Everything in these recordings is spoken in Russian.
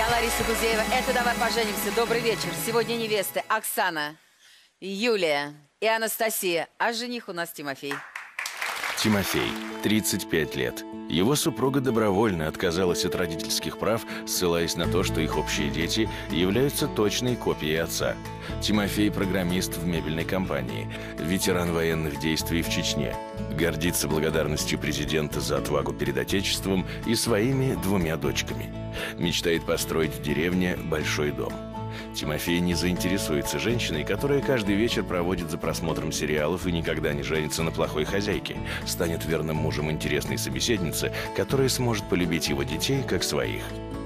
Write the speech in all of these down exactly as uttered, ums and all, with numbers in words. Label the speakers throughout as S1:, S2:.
S1: Лариса Гузеева. Это «Давай поженимся». Добрый вечер. Сегодня невесты Оксана, Юлия и Анастасия. А жених у нас Тимофей.
S2: Тимофей, тридцать пять лет. Его супруга добровольно отказалась от родительских прав, ссылаясь на то, что их общие дети являются точной копией отца. Тимофей – программист в мебельной компании, ветеран военных действий в Чечне. Гордится благодарностью президента за отвагу перед Отечеством и своими двумя дочками. Мечтает построить в деревне большой дом. Тимофей не заинтересуется женщиной, которая каждый вечер проводит за просмотром сериалов и никогда не женится на плохой хозяйке. Станет верным мужем интересной собеседницы, которая сможет полюбить его детей как своих.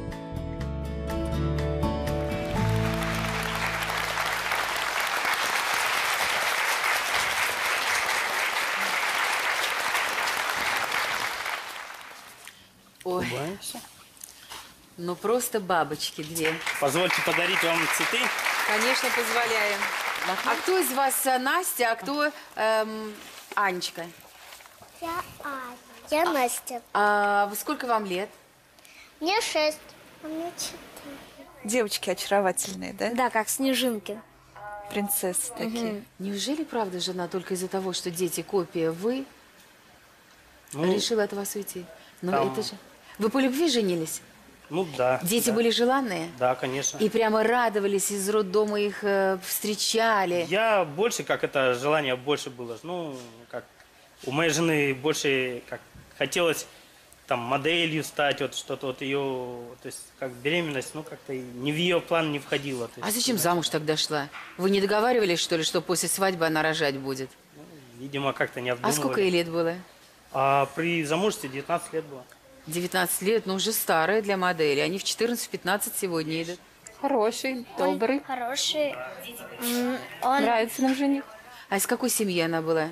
S1: Ой, ну просто бабочки две.
S3: Позвольте подарить вам цветы.
S1: Конечно, позволяем. А кто из вас э, Настя, а кто эм, Анечка?
S4: Я Аня. Я Настя.
S1: А сколько вам лет?
S4: Мне шесть. А мне четыре.
S5: Девочки очаровательные, да?
S4: Да, как снежинки.
S5: Принцессы такие.
S4: Угу.
S1: Неужели правда жена только из-за того, что дети копия, вы
S3: Ну,
S1: решила от вас уйти? Ну
S3: там-
S1: это же... Вы по любви женились?
S3: ну да.
S1: Дети
S3: да.
S1: были желанные?
S3: Да, конечно.
S1: И прямо радовались, из роддома их э, встречали.
S3: Я больше, как это желание больше было. Ну, как у моей жены больше как хотелось там моделью стать, вот что-то вот ее, то есть как беременность, ну как-то не в ее план не входило. То
S1: А
S3: есть,
S1: зачем
S3: да.
S1: замуж тогда шла? Вы не договаривались, что ли, что после свадьбы она рожать будет?
S3: Видимо, как-то не
S1: А
S3: обдумывали.
S1: сколько ей лет было?
S3: А при замужестве девятнадцать лет было.
S1: девятнадцать лет, ну уже старые для модели. Они в четырнадцать-пятнадцать сегодня идут.
S5: Хороший, добрый.
S4: Он хороший. М, Он...
S5: Нравится нам жених.
S1: А из какой семьи она была?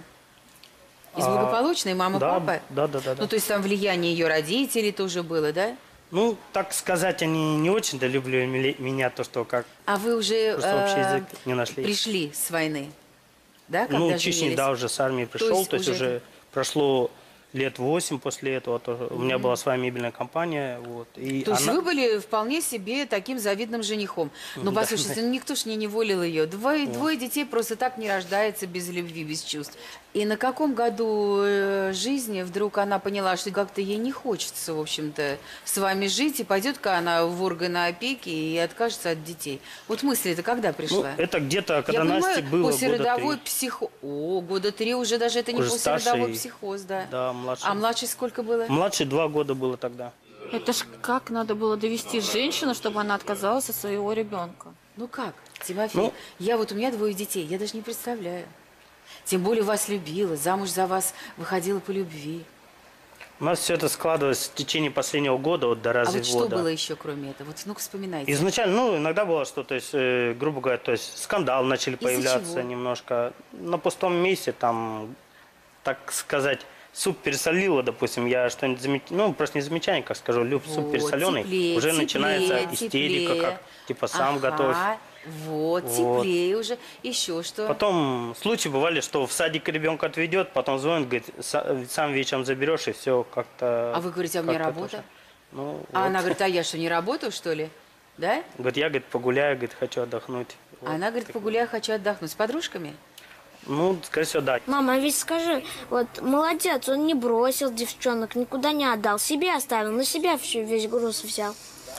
S1: Из
S3: А,
S1: благополучной? Мама,
S3: да,
S1: папа?
S3: Да, да, да, да.
S1: Ну, то есть там влияние ее родителей тоже было, да?
S3: Ну, так сказать, они не очень-то любили меня, то, что как
S1: А вы уже
S3: просто общий
S1: э,
S3: язык не нашли.
S1: пришли с войны, да, когда
S3: Ну, Чечни,
S1: женились?
S3: да, уже с армии пришел,
S1: есть
S3: то есть,
S1: уже
S3: уже прошло лет восемь после этого. Тоже. У меня была своя мебельная компания. Вот, и
S1: То есть
S3: она-
S1: вы были вполне себе таким завидным женихом. Ну,
S3: Да.
S1: послушайте, ну, никто ж не неволил ее. Двое, двое детей просто так не рождается без любви, без чувств. И на каком году э, жизни вдруг она поняла, что как-то ей не хочется, в общем-то, с вами жить, и пойдет-ка она в органы опеки и откажется от детей? Вот мысль это когда
S3: ну,
S1: пришла?
S3: это где-то, когда
S1: Я
S3: Насте
S1: понимаю,
S3: было
S1: послеродовой
S3: года три.
S1: психоз. О, года три уже даже это не
S3: Уже
S1: послеродовой
S3: старший.
S1: психоз, да.
S3: Да, младший.
S1: А младший сколько было?
S3: Младший два года было тогда.
S5: Это ж как надо было довести женщину, чтобы она отказалась от своего ребенка?
S1: Ну как, Тимофей?
S3: Ну-
S1: Я вот, у меня двое детей, я даже не представляю. Тем более вас любила, замуж за вас выходила по любви.
S3: У нас все это складывалось в течение последнего года, вот до
S1: А
S3: развода.
S1: вот что было еще кроме этого? Вот ну-ка вспоминайте.
S3: Изначально, ну, иногда было, что, то есть, э, грубо говоря, то есть, скандал начали
S1: Из-за
S3: появляться
S1: чего?
S3: немножко. На пустом месте, там, так сказать, суп пересолила, допустим, я что-нибудь замечаю, ну, просто не замечание, как скажу, люб суп
S1: Вот,
S3: пересоленный,
S1: теплее,
S3: уже
S1: теплее,
S3: начинается истерика,
S1: теплее.
S3: как, типа, сам
S1: Ага,
S3: готовь.
S1: Вот,
S3: Вот.
S1: теплее уже. Еще что?
S3: Потом случаи бывали, что в садик ребенка отведет, потом звонит, говорит, «Са- сам вечером заберешь, и все как-то...
S1: А вы говорите, а у меня
S3: как-то
S1: работа?
S3: тоже». Ну,
S1: А
S3: вот.
S1: она говорит, а я что, не работаю, что ли? Да?
S3: Говорит, я, говорит, погуляю, говорит, хочу отдохнуть.
S1: А
S3: Вот.
S1: она говорит, погуляю, хочу отдохнуть. С подружками?
S3: Ну, скорее всего, да.
S4: Мама, а ведь скажи, вот молодец, он не бросил девчонок, никуда не отдал, себе оставил, на себя все, весь груз взял.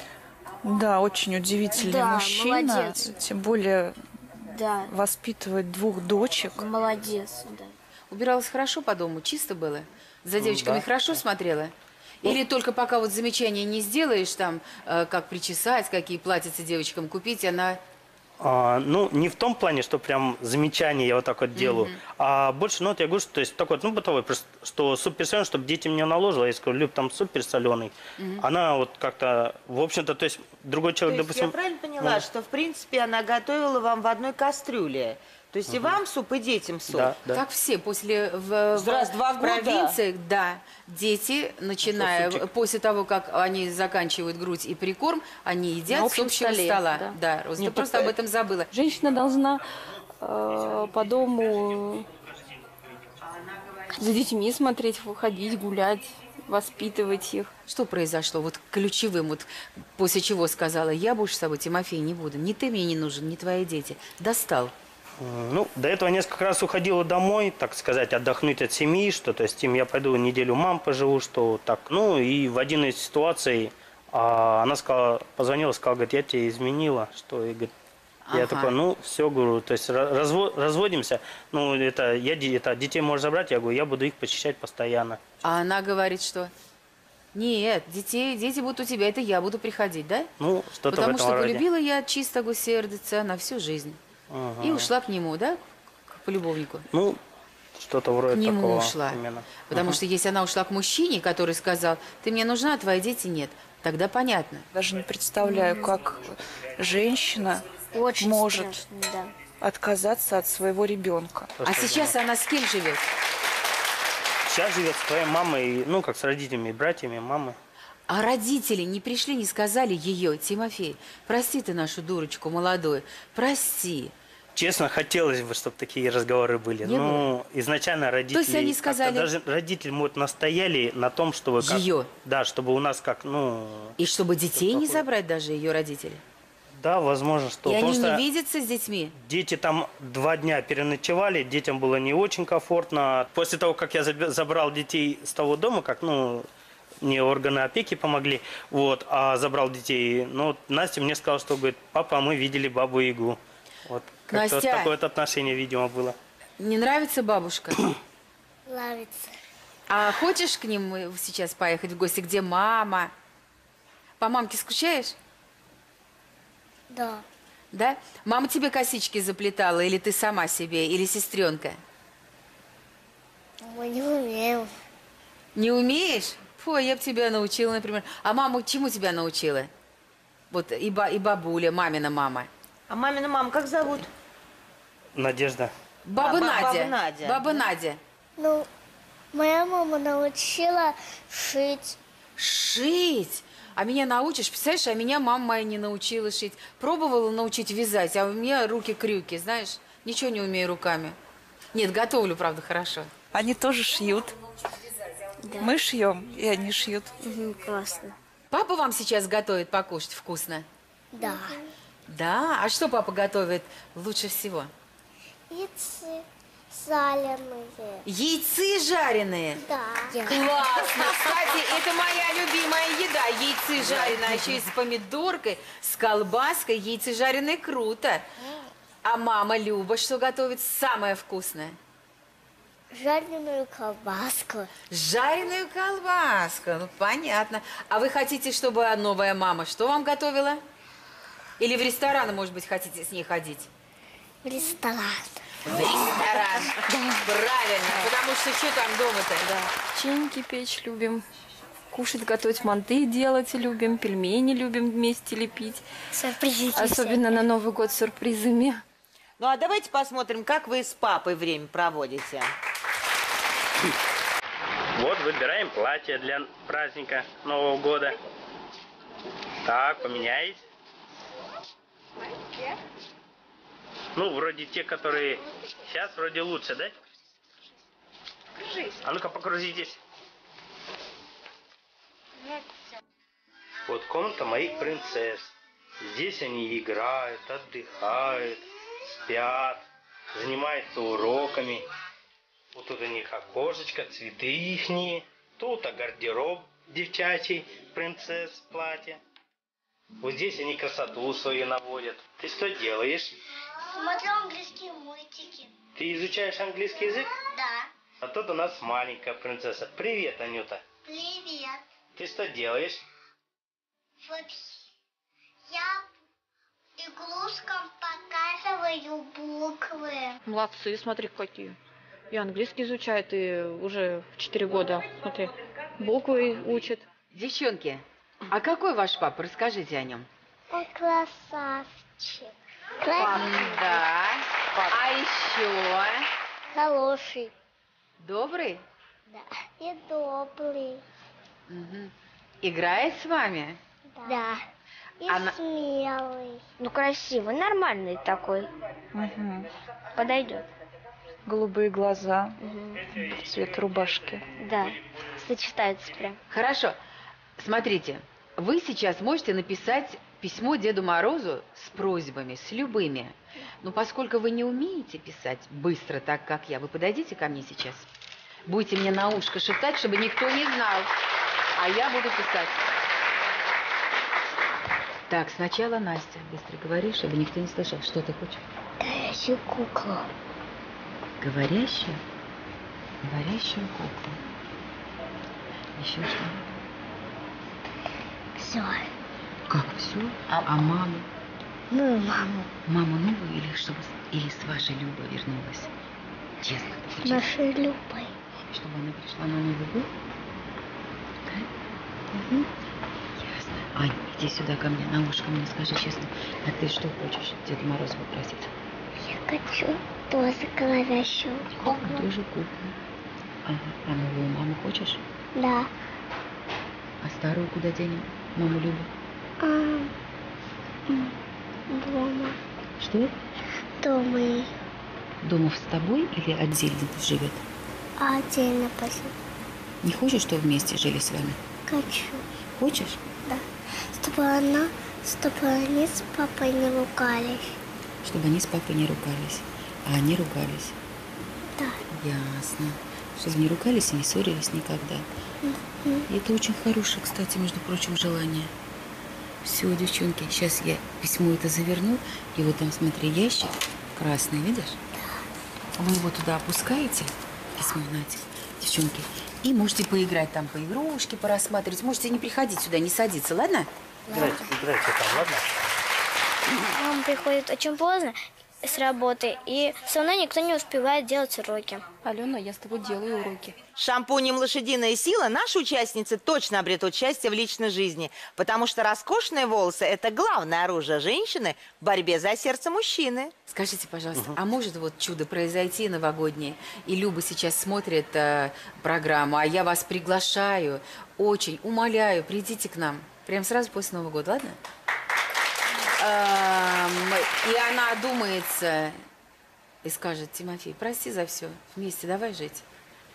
S5: Да, очень удивительный
S4: Да,
S5: мужчина.
S4: молодец.
S5: Тем более
S4: Да,
S5: воспитывает двух дочек.
S4: молодец, да.
S1: Убиралась хорошо по дому, чисто было? За девочками
S3: да,
S1: хорошо смотрела? Или только пока вот замечания не сделаешь, там, э, как причесать, какие платьица девочкам купить, она...
S3: А, ну, не в том плане, что прям замечание я вот так вот делаю, а больше, ну, вот я говорю, что, то есть такой, ну, бытовой, просто, что суп пересоленый, чтобы детям не наложила, я скажу, люб, там суп пересоленый, она вот как-то, в общем-то, то есть другой
S6: То
S3: человек,
S6: есть
S3: допустим...
S6: я правильно поняла,
S3: ну,
S6: что в принципе она готовила вам в одной кастрюле? То есть и вам суп, и детям суп?
S3: Да, да.
S1: Как все, после в, в-
S6: Раз, два
S1: в
S6: года?
S1: провинциях, да, дети, начиная,
S3: супчик.
S1: после того, как они заканчивают грудь и прикорм, они едят
S5: На
S1: с
S5: общем
S1: общего
S5: столе,
S1: стола.
S5: да.
S1: Да, Роз, ты
S6: Нет,
S1: просто
S6: так,
S1: об этом забыла.
S5: Женщина должна э, по дому за детьми смотреть, выходить, гулять. воспитывать их.
S1: Что произошло? Вот ключевым, вот после чего сказала, я больше с собой, Тимофей, не буду. Ни ты мне не нужен, ни твои дети. Достал.
S3: Ну, до этого несколько раз уходила домой, так сказать, отдохнуть от семьи, что, то есть, Тим, я пойду неделю мам поживу, что так. Ну, и в один из ситуаций а, она сказала, позвонила, сказала, говорит, я тебе изменила, что, и, говорит, я
S1: Ага.
S3: такой, ну, все, говорю, то есть, разво, разводимся, ну, это, я, это, детей можешь забрать, я говорю, я буду их посещать постоянно.
S1: А она говорит, что нет, детей, дети будут у тебя, это я буду приходить, да?
S3: Ну, что-то в
S1: Потому
S3: этом
S1: что
S3: роде.
S1: полюбила я чистого сердца на всю жизнь.
S3: Ага.
S1: И ушла к нему, да, к полюбовнику.
S3: Ну, что-то вроде
S1: К нему
S3: такого
S1: ушла.
S3: именно.
S1: Потому
S3: Ага.
S1: что если она ушла к мужчине, который сказал, ты мне нужна, а твои дети нет, тогда понятно.
S7: Даже не представляю, как женщина
S4: Очень
S7: может
S4: страшно, да.
S7: отказаться от своего ребенка.
S1: А сейчас она с кем живет?
S3: Сейчас живет с твоей мамой, ну, как с родителями, и братьями, мамой.
S1: А родители не пришли, не сказали ее, Тимофей, прости ты нашу дурочку молодую, прости.
S3: Честно, хотелось бы, чтобы такие разговоры были.
S1: Не
S3: ну, изначально родители...
S1: есть они
S3: как-то
S1: сказали-
S3: Даже родители, может, настояли на том, чтобы... как-
S1: Ее?
S3: Да, чтобы у нас как, ну...
S1: И чтобы детей не
S3: такое?
S1: забрать даже ее родители.
S3: Да, возможно, что...
S1: И
S3: потому
S1: они
S3: что
S1: не видятся с детьми.
S3: дети там два дня переночевали, детям было не очень комфортно. После того, как я заб- забрал детей с того дома, как, ну... Мне органы опеки помогли, вот, а забрал детей. Ну, вот Настя мне сказала, что, говорит, папа, мы видели Бабу-Ягу. Вот, как-то вот
S1: Настя.
S3: такое вот отношение, видимо, было.
S1: Не нравится бабушка?
S4: Нравится.
S1: А хочешь к ним э, сейчас поехать в гости, где мама? По мамке скучаешь?
S4: Да.
S1: Да? Мама тебе косички заплетала, или ты сама себе, или сестренка?
S4: Мы не умеем.
S1: Не умеешь? Фу, я бы тебя научила, например. А маму чему тебя научила? Вот и, ба, и бабуля, мамина мама.
S6: А мамину маму как зовут?
S3: Надежда.
S1: Баба
S6: А, ба-
S1: Надя.
S6: баба Надя.
S1: Баба Надя.
S4: Ну, моя мама научила шить.
S1: Шить? А меня научишь? Представляешь, а меня мама моя не научила шить. Пробовала научить вязать, а у меня руки-крюки, знаешь. Ничего не умею руками. Нет, готовлю, правда, хорошо.
S7: Они тоже шьют. Мы шьем, и они шьют.
S4: Угу, классно.
S1: Папа вам сейчас готовит покушать вкусно?
S4: Да.
S1: Да? А что папа готовит лучше всего?
S4: Яйцы соленые.
S1: Яйцы жареные?
S4: Да.
S1: Классно! Кстати, это моя любимая еда. Яйцы жареные, а еще и с помидоркой, с колбаской. Яйцы жареные круто. А мама Люба что готовит самое вкусное?
S4: Жареную колбаску.
S1: Жареную колбаску. Ну, понятно. А вы хотите, чтобы новая мама что вам готовила? Или в ресторан, может быть, хотите с ней ходить?
S4: В ресторан.
S1: В ресторан. Правильно. Потому что что там дома-то?
S5: Печеньки печь любим, кушать, готовить, манты делать любим, пельмени любим вместе лепить.
S4: Сюрпризики.
S5: Особенно на Новый год с сюрпризами.
S6: Ну, а давайте посмотрим, как вы с папой время проводите.
S3: Вот, выбираем платье для праздника Нового года. Так, поменяйтесь. Ну, вроде те, которые сейчас, вроде лучше, да? А ну-ка, покрутитесь. Вот комната моих принцесс. Здесь они играют, отдыхают, спят, занимаются уроками. Вот тут у них окошечко, цветы ихние. Тут а гардероб девчачий, принцесс, платье. Вот здесь они красоту свою наводят. Ты что делаешь?
S4: Смотрю английские мультики.
S3: Ты изучаешь английский язык?
S4: Да.
S3: А тут у нас маленькая принцесса. Привет, Анюта.
S4: Привет.
S3: Ты что делаешь?
S4: Вот я игрушкам показываю буквы.
S5: Молодцы, смотри, какие. И английский изучает, и уже в четыре года, смотри, буквы учат.
S1: Девчонки, а какой ваш папа? Расскажите о нем.
S4: Он красавчик.
S1: Да. А еще?
S4: Хороший.
S1: Добрый?
S4: Да. И добрый.
S1: Мгм. Играет с вами?
S4: Да. И
S1: Она-
S4: смелый. Ну, красивый, нормальный такой. Подойдет.
S7: Голубые глаза, в цвет рубашки.
S4: Да, сочетаются прям.
S1: Хорошо. Смотрите, вы сейчас можете написать письмо Деду Морозу с просьбами, с любыми. Но поскольку вы не умеете писать быстро, так как я, вы подойдите ко мне сейчас. Будете мне на ушко шептать, чтобы никто не знал. А я буду писать. Так, сначала Настя. Быстро говори, чтобы никто не слышал. Что ты хочешь?
S4: Говорящую куклу.
S1: Говорящую? Говорящую куклу. Еще что?
S4: Все.
S1: Как все? А, а маму?
S4: Ну, маму.
S1: Маму новую или чтобы или с вашей Любой вернулась? Честно.
S4: С нашей Любой.
S1: Чтобы она пришла на Новый год? Да? Угу. Ясно. Ань, иди сюда ко мне, на ушко мне скажи честно. А ты что хочешь Деда Мороза попросить?
S4: Я хочу тоже говорящую куклу.
S1: Тоже куклу. Ага. А новую маму хочешь?
S4: Да.
S1: А старую куда денем? Маму Любу?
S4: А, дома.
S1: Что?
S4: Дома и
S1: Дома с тобой или отдельно живет?
S4: отдельно посидеть.
S1: Не хочешь, чтобы вместе жили с вами?
S4: Хочу.
S1: Хочешь?
S4: Да. Чтобы она, чтобы они с папой не ругались.
S1: Чтобы они с папой не ругались. А они ругались?
S4: Да.
S1: Ясно. Чтобы не ругались и не ссорились никогда. И это очень хорошее, кстати, между прочим, желание. Все, девчонки, сейчас я письмо это заверну. И вот там, смотри, ящик красный, видишь? Да. Вы его туда опускаете, письмо, Надя, девчонки, и можете поиграть там по игрушке, порассматривать. Можете не приходить сюда, не садиться, ладно?
S3: Играйте, играйте там, ладно?
S4: Мама приходит очень поздно с работы, и со мной никто не успевает делать уроки.
S8: Алена, я с тобой делаю уроки.
S6: Шампунем «Лошадиная сила» наши участницы точно обретут счастье в личной жизни, потому что роскошные волосы – это главное оружие женщины в борьбе за сердце мужчины.
S1: Скажите, пожалуйста, угу. а может вот чудо произойти новогоднее, и Люба сейчас смотрит э, программу, а я вас приглашаю, очень умоляю, придите к нам, прямо сразу после Нового года, ладно? И она одумается и скажет: Тимофей, прости за все, вместе давай жить.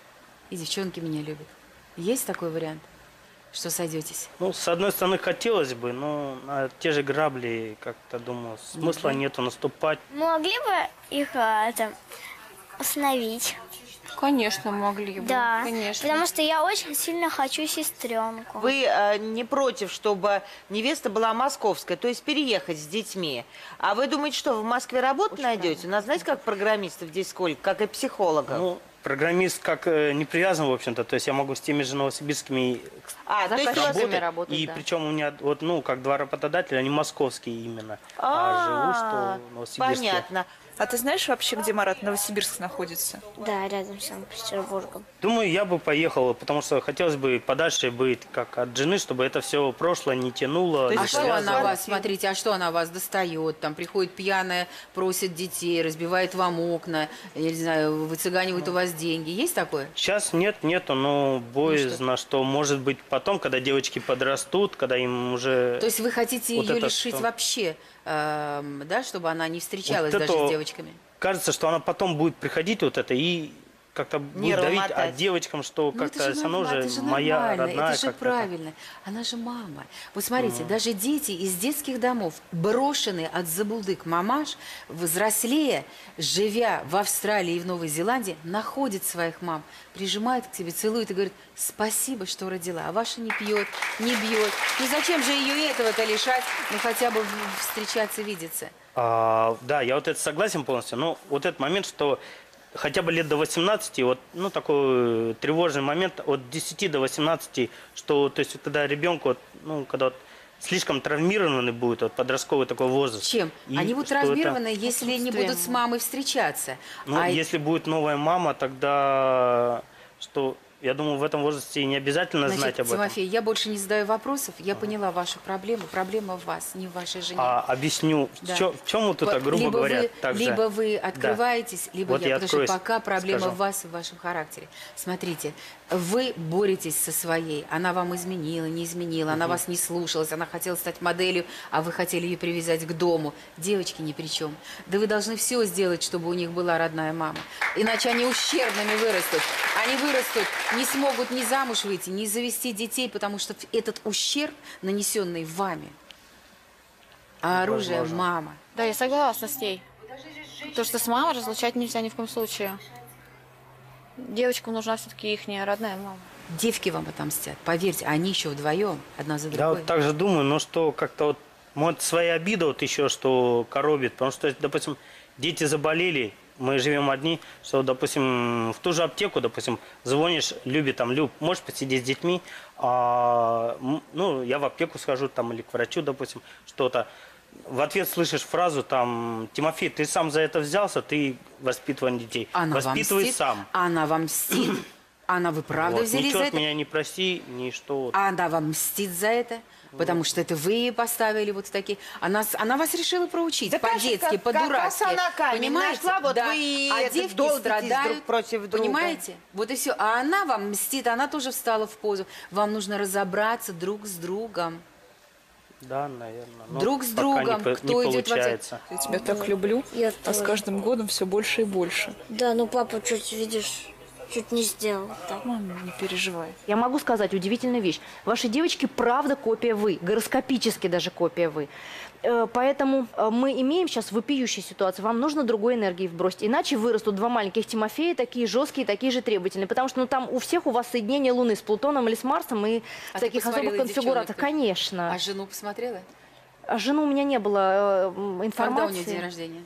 S1: И девчонки меня любят. Есть такой вариант, что сойдетесь?
S3: Ну, с одной стороны, хотелось бы, но на те же грабли, как-то, думаю, смысла
S1: Нет.
S3: нету наступать.
S4: Могли бы их а, это, остановить?
S8: Конечно, могли бы.
S4: Да,
S8: конечно.
S4: потому что я очень сильно хочу сестренку.
S6: Вы э, не против, чтобы невеста была московская, то есть переехать с детьми. А вы думаете, что в Москве работу очень найдете? Правильно. У нас, знаете, как программистов здесь сколько, как и психологов.
S3: Ну, программист как э, не привязан, в общем-то. То есть я могу с теми же новосибирскими
S6: а, то есть
S3: работать.
S8: работать,
S3: и
S8: да.
S3: причем у меня, вот, ну, как два работодателя, они московские именно. А, а живу, что в Новосибирске.
S6: Понятно.
S7: А ты знаешь вообще, где, Марат, Новосибирск находится?
S4: Да, рядом с Санкт-Петербургом.
S3: Думаю, я бы поехал, потому что хотелось бы подальше быть как от жены, чтобы это все прошлое не тянуло.
S1: А
S3: не
S1: что
S3: связывало.
S1: она вас, смотрите, а что она вас достает? Там приходит пьяная, просит детей, разбивает вам окна, я не знаю, выцыганивает у вас деньги. Есть такое?
S3: Сейчас нет, нету, но боязно, ну, что? что может быть потом, когда девочки подрастут, когда им уже...
S1: То есть вы хотите
S3: вот
S1: ее
S3: это
S1: лишить
S3: что?
S1: вообще, э, да, чтобы она не встречалась
S3: вот
S1: даже
S3: это,
S1: с девочками?
S3: Кажется, что она потом будет приходить вот это и как-то будет давить,
S6: мотать.
S3: а девочкам, что
S1: Ну,
S3: как-то
S1: это
S3: все равно
S1: нормально,
S3: уже
S1: это же
S3: моя
S1: нормально,
S3: родная.
S1: это же
S3: как-то
S1: правильно. Она же мама. Вот смотрите, угу. даже дети из детских домов, брошенные от забулдык мамаш, взрослее, живя в Австралии и в Новой Зеландии, находят своих мам, прижимают к себе, целуют и говорят: спасибо, что родила, а ваша не пьет, не бьет. Ну зачем же ее этого-то лишать, ну хотя бы встречаться, видеться?
S3: А, да, я вот это согласен полностью, но вот этот момент, что хотя бы лет до восемнадцати, вот, ну, такой тревожный момент от десяти до восемнадцати, что, то есть, когда ребенку, вот, ну, когда вот слишком травмированный будет, вот, подростковый такой возраст.
S1: Чем?
S3: И
S1: Они будут травмированы, это... если не будут с мамой встречаться.
S3: Ну,
S1: а...
S3: если будет новая мама, тогда, что я думаю, в этом возрасте не обязательно
S1: Значит,
S3: знать об этом.
S1: Тимофей, я больше не задаю вопросов. Я поняла вашу проблему. Проблема в вас, не в вашей жене.
S3: А, объясню,
S1: Да.
S3: в, чё- в чем вот тут,
S1: Вот
S3: грубо
S1: либо
S3: говоря,
S1: вы,
S3: так же.
S1: либо вы открываетесь, либо
S3: Вот
S1: я,
S3: я
S1: потому что
S3: откроюсь,
S1: пока проблема
S3: скажу.
S1: в вас и в вашем характере. Смотрите, вы боретесь со своей. Она вам изменила, не изменила, она вас не слушалась, она хотела стать моделью, а вы хотели ее привязать к дому. Девочки ни при чем. Да вы должны все сделать, чтобы у них была родная мама. Иначе они ущербными вырастут. Они вырастут, не смогут ни замуж выйти, ни завести детей, потому что этот ущерб, нанесенный вами, а оружие
S3: Возможно.
S1: мама.
S5: Да, я согласна с ней. То, что с мамой разлучать нельзя ни в коем случае. Девочкам нужна все-таки их родная мама.
S1: Девки вам отомстят, поверьте, они еще вдвоем, одна за
S3: Я
S1: другой.
S3: вот так же думаю, но что как-то вот, может, своя обида вот еще, что коробит. Потому что, допустим, дети заболели, мы живем одни, что, допустим, в ту же аптеку, допустим, звонишь, Любе, там, Люб, можешь посидеть с детьми, а, м, ну, я в аптеку схожу, там, или к врачу, допустим, что-то. В ответ слышишь фразу, там, Тимофей, ты сам за это взялся, ты воспитывай детей.
S1: Она
S3: Воспитывай
S1: вам мстит,
S3: сам.
S1: Она вам мстит. Она вы правда
S3: Вот,
S1: взялись
S3: ничего
S1: за
S3: от
S1: это?
S3: меня не проси, ни что. вот.
S1: Она вам мстит за это? Потому что это вы ей поставили вот в такие... Она, с- она вас решила проучить
S6: Да,
S1: по-детски,
S6: как- как
S1: по-дурацки.
S6: коса на камень
S1: Понимаете?
S6: нашла, вот
S1: Да.
S6: вы и
S1: А
S6: это,
S1: девки
S6: долбитесь
S1: страдают.
S6: друг против друга.
S1: Понимаете? Вот и все. А она вам мстит, она тоже встала в позу. Вам нужно разобраться друг с другом.
S3: Да, наверное. но
S1: Друг с
S3: пока
S1: другом,
S3: не, по-
S1: кто
S3: не
S1: идет в ответ.
S3: получается.
S7: Я тебя так люблю,
S4: Я
S7: а с
S4: тоже.
S7: каждым годом все больше и больше.
S4: Да, ну папа чуть, видишь, чуть не сделал так.
S7: Мама, не переживай.
S9: Я могу сказать удивительную вещь. Ваши девочки правда копия вы, гороскопически даже копия вы. Э, Поэтому э, мы имеем сейчас вопиющую ситуацию. Вам нужно другой энергии вбросить. Иначе вырастут два маленьких Тимофея, такие жесткие, такие же требовательные. Потому что ну, там у всех у вас соединение Луны с Плутоном или с Марсом и
S1: А
S9: в
S1: ты
S9: таких
S1: посмотрела
S9: особых
S1: и
S9: конфигурациях.
S1: девчонок?
S9: Конечно.
S1: А жену посмотрела?
S9: А жену у меня не было э, информации.
S1: Когда у нее день рождения?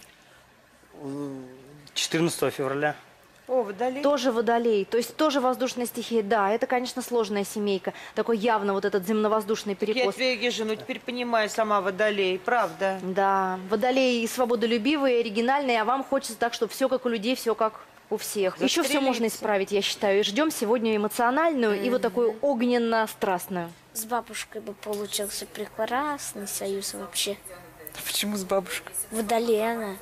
S3: четырнадцатого февраля.
S6: О, водолей.
S9: Тоже водолей, то есть тоже воздушная стихия. Да, это, конечно, сложная семейка. Такой явно вот этот земновоздушный
S6: Я
S9: перекос.
S6: тебя, Егижа, ну теперь понимаю сама водолей, правда.
S9: Да, водолей свободолюбивый, оригинальный, а вам хочется так, чтобы все как у людей, все как у всех. Еще все можно
S6: Застрелиться.
S9: исправить, я считаю. И ждем сегодня эмоциональную и вот такую огненно-страстную.
S4: С бабушкой бы получился прекрасный союз вообще.
S7: Почему с бабушкой?
S4: Водолей она.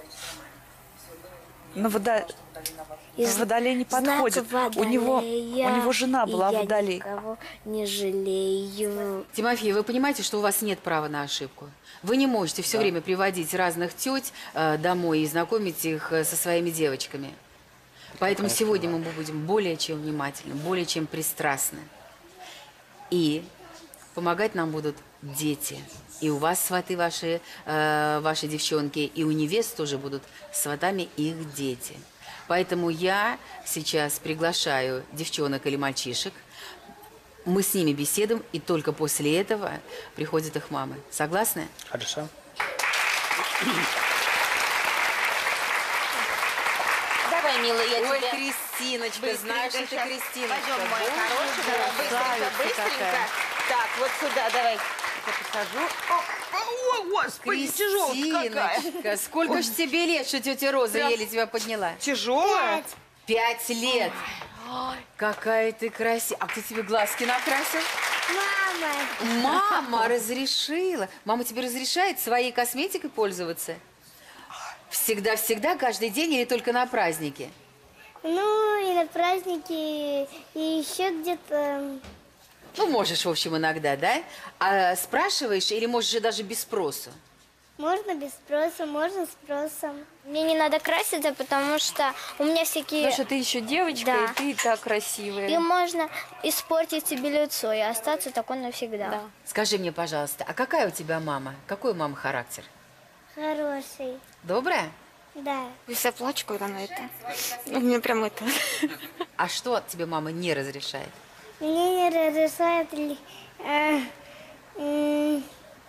S7: Но вода...
S4: И зн-
S7: Водолей не
S4: знак
S7: подходит. У него, у
S4: водолея,
S7: него жена
S4: и
S7: была
S4: я
S7: водолей.
S4: никого не жалею.
S1: Тимофей, вы понимаете, что у вас нет права на ошибку? Вы не можете все время приводить разных теть э, домой и знакомить их э, со своими девочками. Поэтому сегодня мы будем более чем внимательны, более чем пристрастны. И помогать нам будут дети. И у вас сваты ваши, э, ваши девчонки, и у невест тоже будут сватами их дети. Поэтому я сейчас приглашаю девчонок или мальчишек, мы с ними беседуем, и только после этого приходят их мамы. Согласны?
S3: Хорошо.
S6: Давай, милая, я
S1: Ой,
S6: тебя...
S1: Кристиночка,
S6: Быстренько
S1: знаешь ли ты,
S6: щас.
S1: Кристиночка?
S6: Пойдем, моя
S1: Боже,
S6: хорошая, давай, быстренько,
S1: красавица
S6: быстренько.
S1: какая.
S6: Так, вот сюда, давай. Я посажу. О, о, господи, тяжелая какая.
S1: Кристиночка, сколько ж тебе лет, что тетя Роза еле тебя подняла?
S6: Тяжелая?
S1: Пять лет. Ой, какая ты красивая. А кто тебе глазки накрасил?
S4: Мама!
S1: Мама разрешила. Мама тебе разрешает своей косметикой пользоваться? Всегда-всегда, каждый день или только на праздники?
S4: Ну, и на праздники, и еще где-то...
S1: Ну, можешь, в общем, иногда, да? А спрашиваешь или можешь же даже без спроса?
S4: Можно без спроса, можно с спросом. Мне не надо краситься, потому что у меня всякие...
S8: Потому что ты еще девочка,
S4: Да.
S8: и ты и так красивая.
S4: И можно испортить себе лицо и остаться такой навсегда.
S8: Да.
S1: Скажи мне, пожалуйста, а какая у тебя мама? Какой у мамы характер?
S4: Хороший,
S1: Добрая?
S4: да.
S5: Я плачу, когда на это. У меня прям это...
S1: А что тебе мама не разрешает?
S4: Мне не разрешают ли, э, м,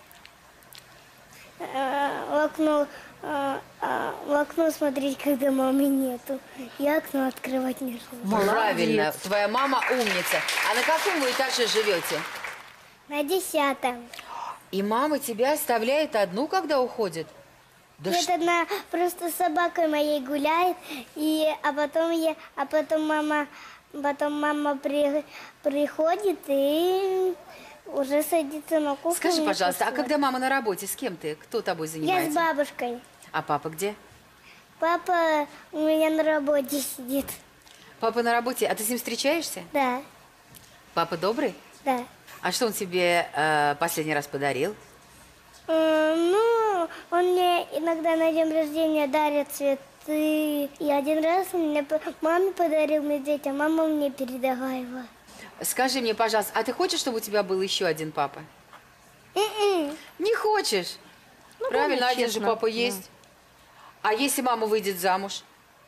S4: э, в окно, э, э, в окно смотреть, когда мамы нету. Я окно открывать не желаю.
S1: Правильно, твоя мама умница. А на каком вы этаже живете?
S4: На десятом.
S1: И мама тебя оставляет одну, когда уходит? Да
S4: Нет,
S1: ш-
S4: одна просто с собакой моей гуляет, и, а, потом я, а потом мама
S10: Потом мама при, приходит и уже садится на кухню.
S1: Скажи,
S10: и
S1: пожалуйста, а
S10: кушает.
S1: когда мама на работе, с кем ты? Кто тобой
S10: Я
S1: занимается?
S10: с бабушкой.
S1: А папа где?
S10: Папа у меня на работе сидит.
S1: Папа на работе, а ты с ним встречаешься?
S10: Да,
S1: Папа добрый?
S10: да.
S1: А что он тебе э, последний раз подарил?
S10: Э, Ну, он мне иногда на день рождения дарит цветы. И один раз он мне по- маме подарил медведь, а мама мне передала его.
S1: Скажи мне, пожалуйста, а ты хочешь, чтобы у тебя был еще один папа?
S10: М-м.
S1: Не хочешь? Правильно,
S9: главное,
S1: один же
S9: честно.
S1: папа есть. А если мама выйдет замуж?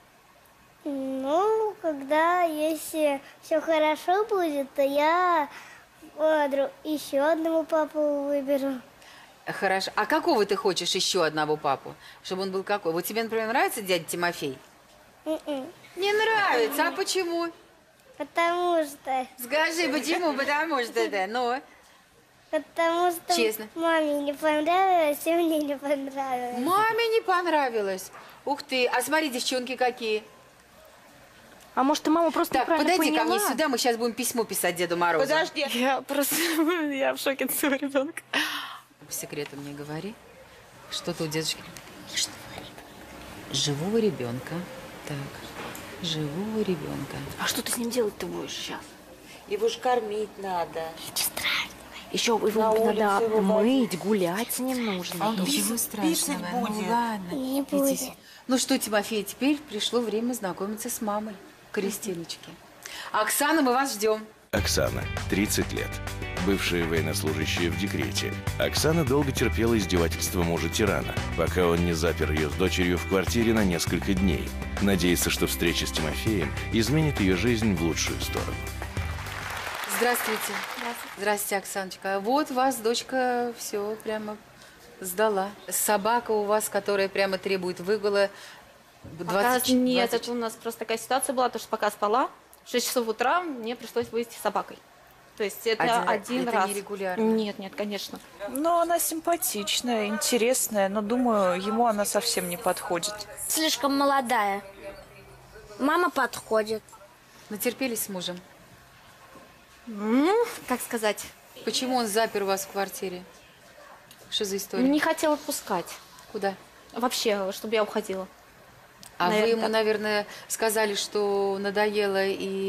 S10: Ну, когда, если все хорошо будет, то я о, дру- еще одного папу выберу.
S1: Хорошо. А какого ты хочешь еще одного папу? Чтобы он был какой? Вот тебе, например, нравится дядя Тимофей?
S10: М-м.
S1: Не нравится. А почему?
S10: Потому что,
S1: Скажи, почему? Потому что это, ну...
S10: потому что
S1: Честно.
S10: маме не понравилось, и мне не понравилось.
S1: Маме не понравилось. Ух ты. А смотри, девчонки какие.
S9: А может, ты мама просто
S1: Так,
S9: неправильно
S1: подойди ко
S9: поняла?
S1: мне сюда, мы сейчас будем письмо писать Деду Морозу.
S6: Подожди.
S5: Я просто, я в шоке от своего ребенка.
S1: По секрету мне говори. Что-то у дедушки. Живого ребенка. Так, живого ребенка.
S9: А что ты с ним делать-то будешь сейчас?
S6: Его ж кормить надо.
S9: Еще его
S6: На улицу
S9: надо
S6: его
S9: мыть, гулять с ним нужно.
S1: Ничего страшного. Ну ладно.
S10: Не
S1: Идите.
S10: будет.
S1: Ну что, Тимофей, теперь пришло время знакомиться с мамой Кристиночки. Оксана, мы вас ждем.
S2: Оксана, тридцать лет. Бывшая военнослужащая в декрете. Оксана долго терпела издевательства мужа-тирана, пока он не запер ее с дочерью в квартире на несколько дней. Надеется, что встреча с Тимофеем изменит ее жизнь в лучшую сторону.
S1: Здравствуйте. Здравствуйте, Оксаночка. Вот вас дочка все прямо сдала. Собака у вас, которая прямо требует выгула.
S5: Пока
S1: двадцать
S5: нет,
S1: двадцать
S5: это у нас просто такая ситуация была, то что пока спала, в шесть часов утра мне пришлось вывести с собакой. То есть это
S1: Один-
S5: один,
S1: это
S5: раз.
S1: не регулярно?
S5: Нет, нет, конечно.
S7: Но она симпатичная, интересная, но, думаю, ему она совсем не подходит.
S4: Слишком молодая. Мама подходит.
S1: Натерпелись с мужем?
S5: Ну, как сказать,
S1: Почему он запер вас в квартире? Что за история?
S5: не хотела отпускать.
S1: Куда?
S5: Вообще, чтобы я уходила.
S1: А
S5: Наверное,
S1: вы ему,
S5: так.
S1: наверное, сказали, что надоело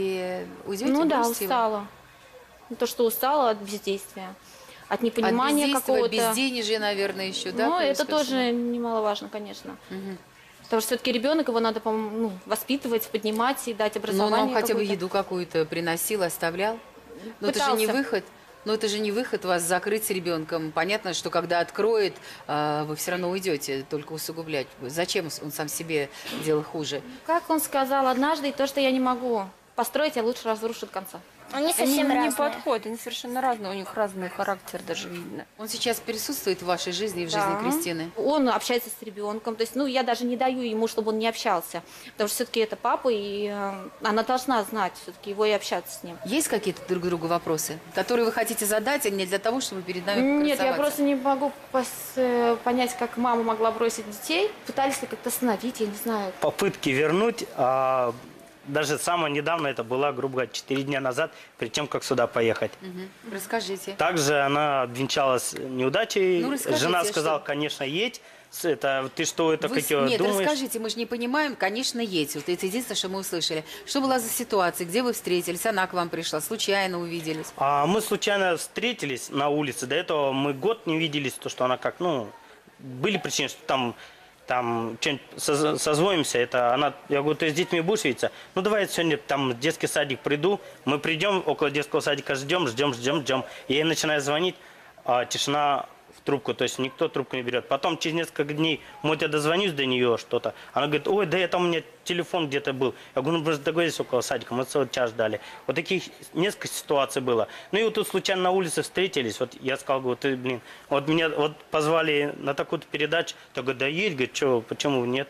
S1: и уйдете?
S5: Ну да,
S1: бросите его?
S5: устала. То, что устала от бездействия, от непонимания
S1: От бездействия,
S5: какого-то.
S1: безденежья, наверное, еще, да?
S5: Ну,
S1: плюс
S5: это
S1: ко всему?
S5: тоже немаловажно, конечно. Потому что все-таки ребенок, его надо по-моему, ну, воспитывать, поднимать и дать
S1: Ну,
S5: образование.
S1: он вам хотя бы
S5: какое-то.
S1: еду какую-то приносил, оставлял? Но это же не
S5: Пытался.
S1: выход. Но это же не выход вас закрыть с ребенком. Понятно, что когда откроет, а, вы все равно уйдете, только усугублять. Зачем он сам себе делал хуже?
S5: Как он сказал однажды, то, что я не могу построить, я лучше разрушу до конца.
S4: Они
S8: Они
S4: совсем
S8: не
S4: разные.
S8: подходят, они совершенно разные, у них разный характер даже видно.
S1: Он сейчас присутствует в вашей жизни и в жизни
S5: Да.
S1: Кристины?
S5: Он общается с ребенком. То есть, ну, я даже не даю ему, чтобы он не общался. Потому что все-таки это папа, и э, она должна знать все-таки его и общаться с ним.
S1: Есть какие-то друг другу вопросы, которые вы хотите задать, а не для того, чтобы перед нами
S5: Нет, я
S1: покрасоваться?
S5: просто не могу пос- э, понять, как мама могла бросить детей. Пытались ли как-то остановить, я не знаю.
S3: Попытки вернуть, а, даже самое недавно это было, грубо говоря, четыре дня назад, перед тем, как сюда поехать.
S1: Мгм. Расскажите.
S3: Также она обвенчалась неудачей.
S1: Ну, расскажите,
S3: Жена сказала,
S1: что-
S3: конечно, едь. С- Это, ты что, это
S1: Вы с-
S3: хотела
S1: Нет,
S3: думаешь?
S1: расскажите, мы же не понимаем, конечно, едь. Вот это единственное, что мы услышали. Что была за ситуация, где вы встретились, она к вам пришла, случайно увиделись?
S3: А мы случайно встретились на улице. До этого мы год не виделись, то что она как, ну, были причины, что там, там что-нибудь соз- созвонимся. Это она, я говорю, ты с детьми будешь видеться? Ну давай я сегодня там в детский садик приду. Мы придем около детского садика, ждем, ждем, ждем, ждем. И я начинаю звонить, а тишина в трубку, то есть никто трубку не берет. Потом через несколько дней, может, я дозвонюсь до нее что-то. Она говорит, ой, да это у меня телефон где-то был. Я говорю, ну просто договорились около садика, мы целый час ждали. Вот таких несколько ситуаций было. Ну и вот тут случайно на улице встретились, вот я сказал, говорю, ты, блин, вот меня вот позвали на такую-то передачу, я говорю, да едь, говорит, что, почему нет?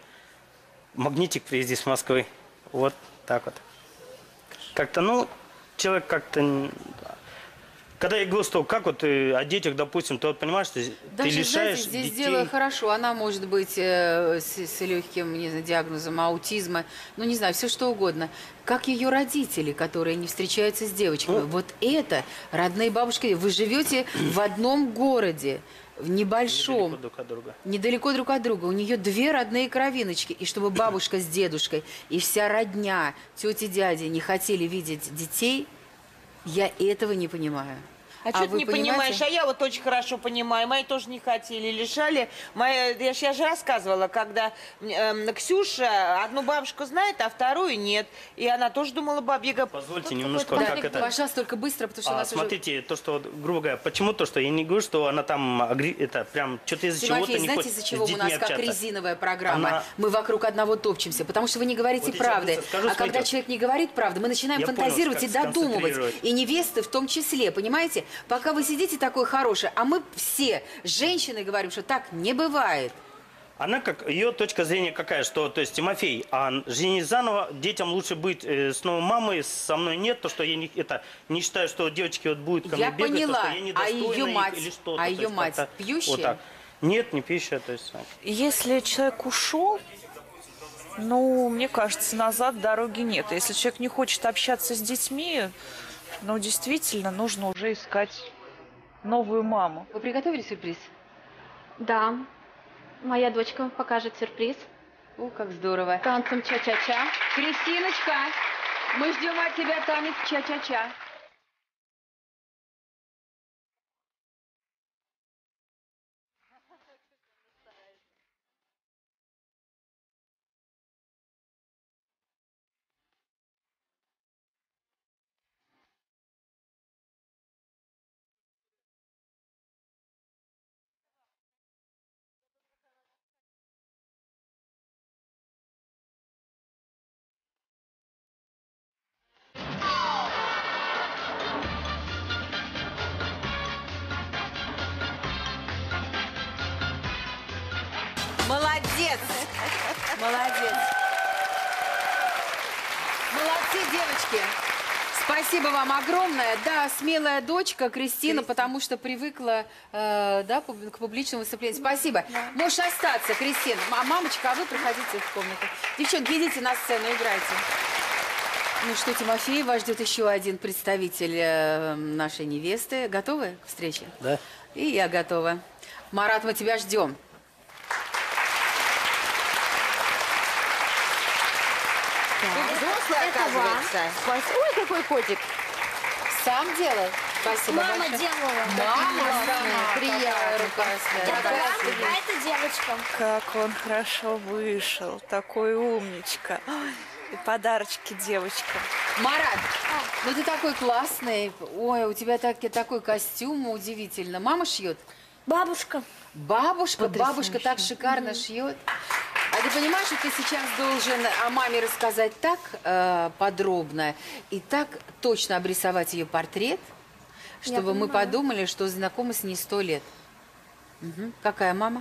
S3: Магнитик приезди с Москвы. Вот так вот. Как-то, ну, человек как-то... когда я говорю, что как вот э, о детях, допустим, ты вот понимаешь, ты,
S1: Даже,
S3: ты лишаешь
S1: знаете, здесь
S3: детей...
S1: дело хорошо. Она может быть э, с, с легким, не знаю, диагнозом аутизма, ну, не знаю, все что угодно. Как ее родители, которые не встречаются с девочками.
S3: Ну,
S1: вот это родные бабушки. Вы живете в одном городе, в небольшом.
S3: Недалеко друг от друга.
S1: Недалеко друг от друга. У нее две родные кровиночки. И чтобы бабушка с дедушкой и вся родня, тети, дяди не хотели видеть детей, я этого не понимаю.
S6: А, что ты
S1: вы
S6: не
S1: понимаете?
S6: понимаешь? А я вот очень хорошо понимаю. Мои тоже не хотели, лишали. Моя, я, ж, я же рассказывала, когда э, Ксюша одну бабушку знает, а вторую нет. И она тоже думала, бабьяга.
S3: Позвольте немножко,
S1: Да,
S3: как это...
S1: пожалуйста, только быстро, потому что у
S3: А,
S1: нас
S3: смотрите, то, что, вот, грубо говоря, почему то, что я не говорю, что она там, агри- это прям, что-то из-за чего-то
S1: Тимофей,
S3: не
S1: знаете,
S3: хочет
S1: из-за чего
S3: с
S1: у нас
S3: детьми
S1: как
S3: общаться.
S1: резиновая программа?
S3: Она-
S1: Мы вокруг одного топчемся, потому что вы не говорите
S3: Вот я
S1: правды.
S3: сейчас скажу,
S1: а
S3: смотрите,
S1: когда человек не говорит правды, мы начинаем
S3: я понял,
S1: фантазировать
S3: как
S1: и додумывать.
S3: сконцентрировать.
S1: И невесты в том числе, понимаете? Пока вы сидите такой хороший, а мы все, женщины, говорим, что так не бывает.
S3: Она как, ее точка зрения какая, что, то есть, Тимофей, а женись заново, детям лучше быть э, с новой мамой, со мной нет, то, что я не, это, не считаю, что девочки вот будут ко мне
S1: Я
S3: бегать,
S1: поняла.
S3: то, что я
S1: А
S3: недостойна
S1: ее
S3: их
S1: мать?
S3: или что-то.
S1: А
S3: то
S1: ее
S3: есть,
S1: мать
S3: как-то
S1: пьющая?
S3: Вот так. Нет, не пьющая, то есть.
S7: Если человек ушел, ну, мне кажется, назад дороги нет. Если человек не хочет общаться с детьми, ну, действительно, нужно уже искать новую маму.
S1: Вы приготовили сюрприз?
S5: Да, моя дочка покажет сюрприз.
S1: О, как здорово.
S5: Танцем ча-ча-ча.
S1: Кристиночка, мы ждем от тебя танец ча-ча-ча. Молодец! Молодец! Молодцы, девочки! Спасибо вам огромное. Да, смелая дочка Кристина, Кристина. потому что привыкла э, да, пуб- к публичному выступлению. Спасибо. Да. Можешь остаться, Кристина. А мамочка, а вы проходите в комнату. Девчонки, идите на сцену, играйте. Ну что, Тимофей, вас ждет еще один представитель э, нашей невесты. Готовы к встрече?
S3: Да.
S1: И я готова. Марат, мы тебя ждем.
S6: Вы взрослая, оказывается.
S9: Спасибо. Ой, какой котик.
S1: Сам делал? Спасибо
S10: Мама
S1: большое.
S10: делала.
S1: Мама,
S9: Классная,
S1: приятная рука.
S10: Это вам, а это девочкам.
S7: Как он хорошо вышел, такой умничка. Ой, и подарочки девочкам.
S1: Марат, ну ты такой классный. Ой, у тебя так, такой костюм удивительно. Мама шьет?
S10: Бабушка.
S1: Бабушка,
S9: Потрясающе.
S1: бабушка так шикарно шьет. А ты понимаешь, что ты сейчас должен о маме рассказать так э, подробно и так точно обрисовать ее портрет, чтобы мы
S10: понимаю.
S1: подумали, что знакомы с ней сто лет. Мгм. Какая мама?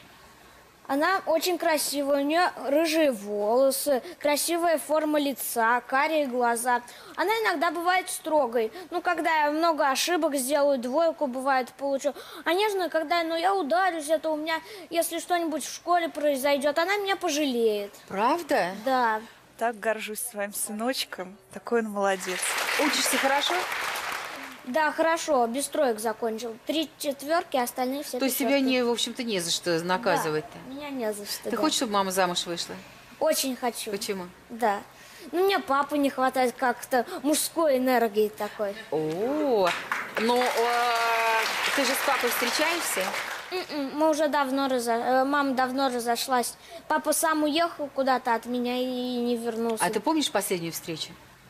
S10: Она очень красивая, у нее рыжие волосы, красивая форма лица, карие глаза. Она иногда бывает строгой. Ну, когда я много ошибок сделаю, двойку бывает получу. А нежная, когда ну, я ударюсь, это у меня, если что-нибудь в школе произойдет, она меня пожалеет.
S1: Правда?
S10: Да.
S7: Так горжусь своим сыночком. Такой он молодец.
S1: Учишься хорошо?
S10: Да, хорошо, без троек закончил. Три четверки, остальные все
S1: То есть тебя, не, в общем-то, не за что наказывать-то.
S10: Да, меня не за что.
S1: Ты
S10: да.
S1: хочешь, чтобы мама замуж вышла?
S10: Очень хочу.
S1: Почему?
S10: Да. Ну, мне папы не хватает как-то мужской энергии такой.
S1: О, ну, э, ты же с папой встречаешься?
S10: М-м, Мы уже давно разо... э, мама давно разошлась. Папа сам уехал куда-то от меня и не вернулся.
S1: А ты помнишь последнюю встречу?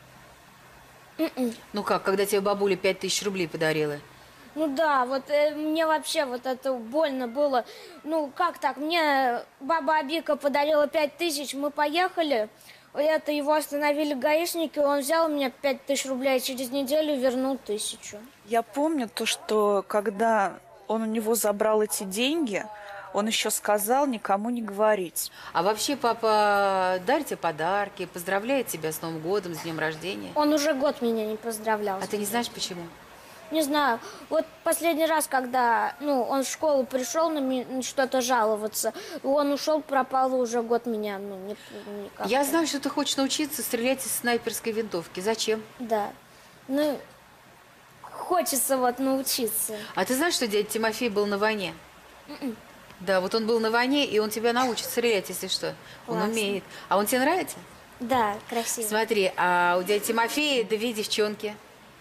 S10: М-м.
S1: Ну как, когда тебе бабуля пять тысяч рублей подарила?
S10: Ну да, вот э, мне вообще вот это больно было. Ну как так, мне баба Абика подарила пять тысяч, мы поехали. Это его остановили гаишники, он взял у меня пять тысяч рублей, через неделю вернул тысячу.
S7: Я помню то, что когда он у него забрал эти деньги, он еще сказал никому не говорить.
S1: А вообще папа дарит тебе подарки, поздравляет тебя с Новым годом, с днем рождения?
S10: Он уже год меня не поздравлял.
S1: А ты не знаешь почему?
S10: Не знаю. Вот последний раз, когда ну, он в школу пришел на ми- что-то жаловаться, он ушел, пропал уже год меня. Ну, не, никак.
S1: Я знаю, что ты хочешь научиться стрелять из снайперской винтовки. Зачем?
S10: Да. Ну, хочется вот научиться.
S1: А ты знаешь, что дядя Тимофей был на войне?
S10: М-м.
S1: Да, вот он был на войне, и он тебя научит стрелять, если что. Он
S10: Классно.
S1: умеет. А он тебе нравится?
S10: Да, красиво.
S1: Смотри, а у дяди Тимофея две девчонки.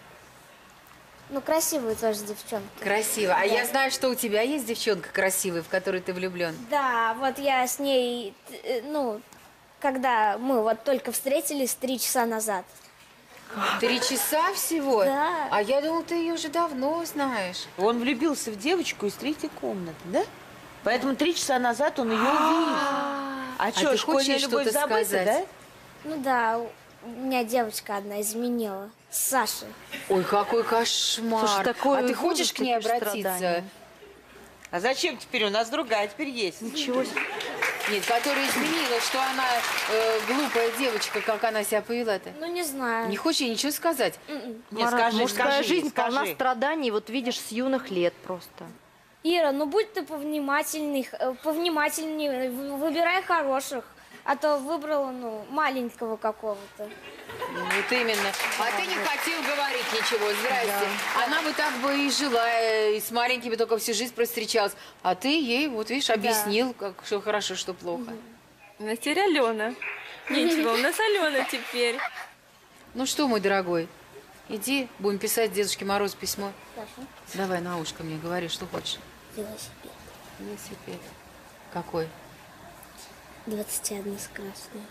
S10: Ну, красивые тоже девчонки.
S1: Красиво. А
S10: Да.
S1: я знаю, что у тебя есть девчонка красивая, в которую ты влюблен.
S10: Да, вот я с ней, э, ну, когда мы вот только встретились три часа назад.
S1: Три часа всего?
S10: Да.
S1: А я думала, ты ее уже давно знаешь.
S6: Он влюбился в девочку из третьей комнаты, да? Поэтому три часа назад он ее увидел. А
S1: ты
S6: что, школьная
S1: хочешь
S6: любовь
S1: что-то
S6: забыта,
S1: сказать?
S6: да?
S10: Ну да, у меня девочка одна изменила с Сашей.
S1: Ой, какой кошмар.
S9: Слушай, такой
S1: а ты
S9: ужас,
S1: хочешь к ней
S9: такие
S1: обратиться?
S9: страдания.
S6: А зачем теперь? У нас другая теперь есть.
S9: Ничего себе.
S1: Нет, которая изменила, что она э, глупая девочка, как она себя повела-то.
S10: Ну, не знаю.
S1: Не хочешь ей ничего сказать?
S10: М-м.
S6: Нет,
S9: Марат,
S6: скажи,
S9: мужская
S6: скажи,
S9: жизнь
S6: скажи.
S9: полна страданий, вот видишь, с юных лет просто.
S10: Ира, ну будь ты повнимательней, э, повнимательнее, в- выбирай хороших. А то выбрала, ну, маленького какого-то.
S1: Вот именно. А ты не хотел говорить ничего, здрасте. Она бы так бы и жила, э, и с маленькими только всю жизнь простречалась. А ты ей, вот видишь, объяснил, как, что хорошо, что плохо.
S8: У нас теперь Алена. Ничего, у нас Алена теперь.
S1: Ну что, мой дорогой, иди, будем писать Дедушке Морозу письмо.
S10: Хорошо.
S1: Давай на ушко мне говори, что хочешь.
S10: Велосипед.
S1: Велосипед. Какой?
S10: двадцать одна с красной.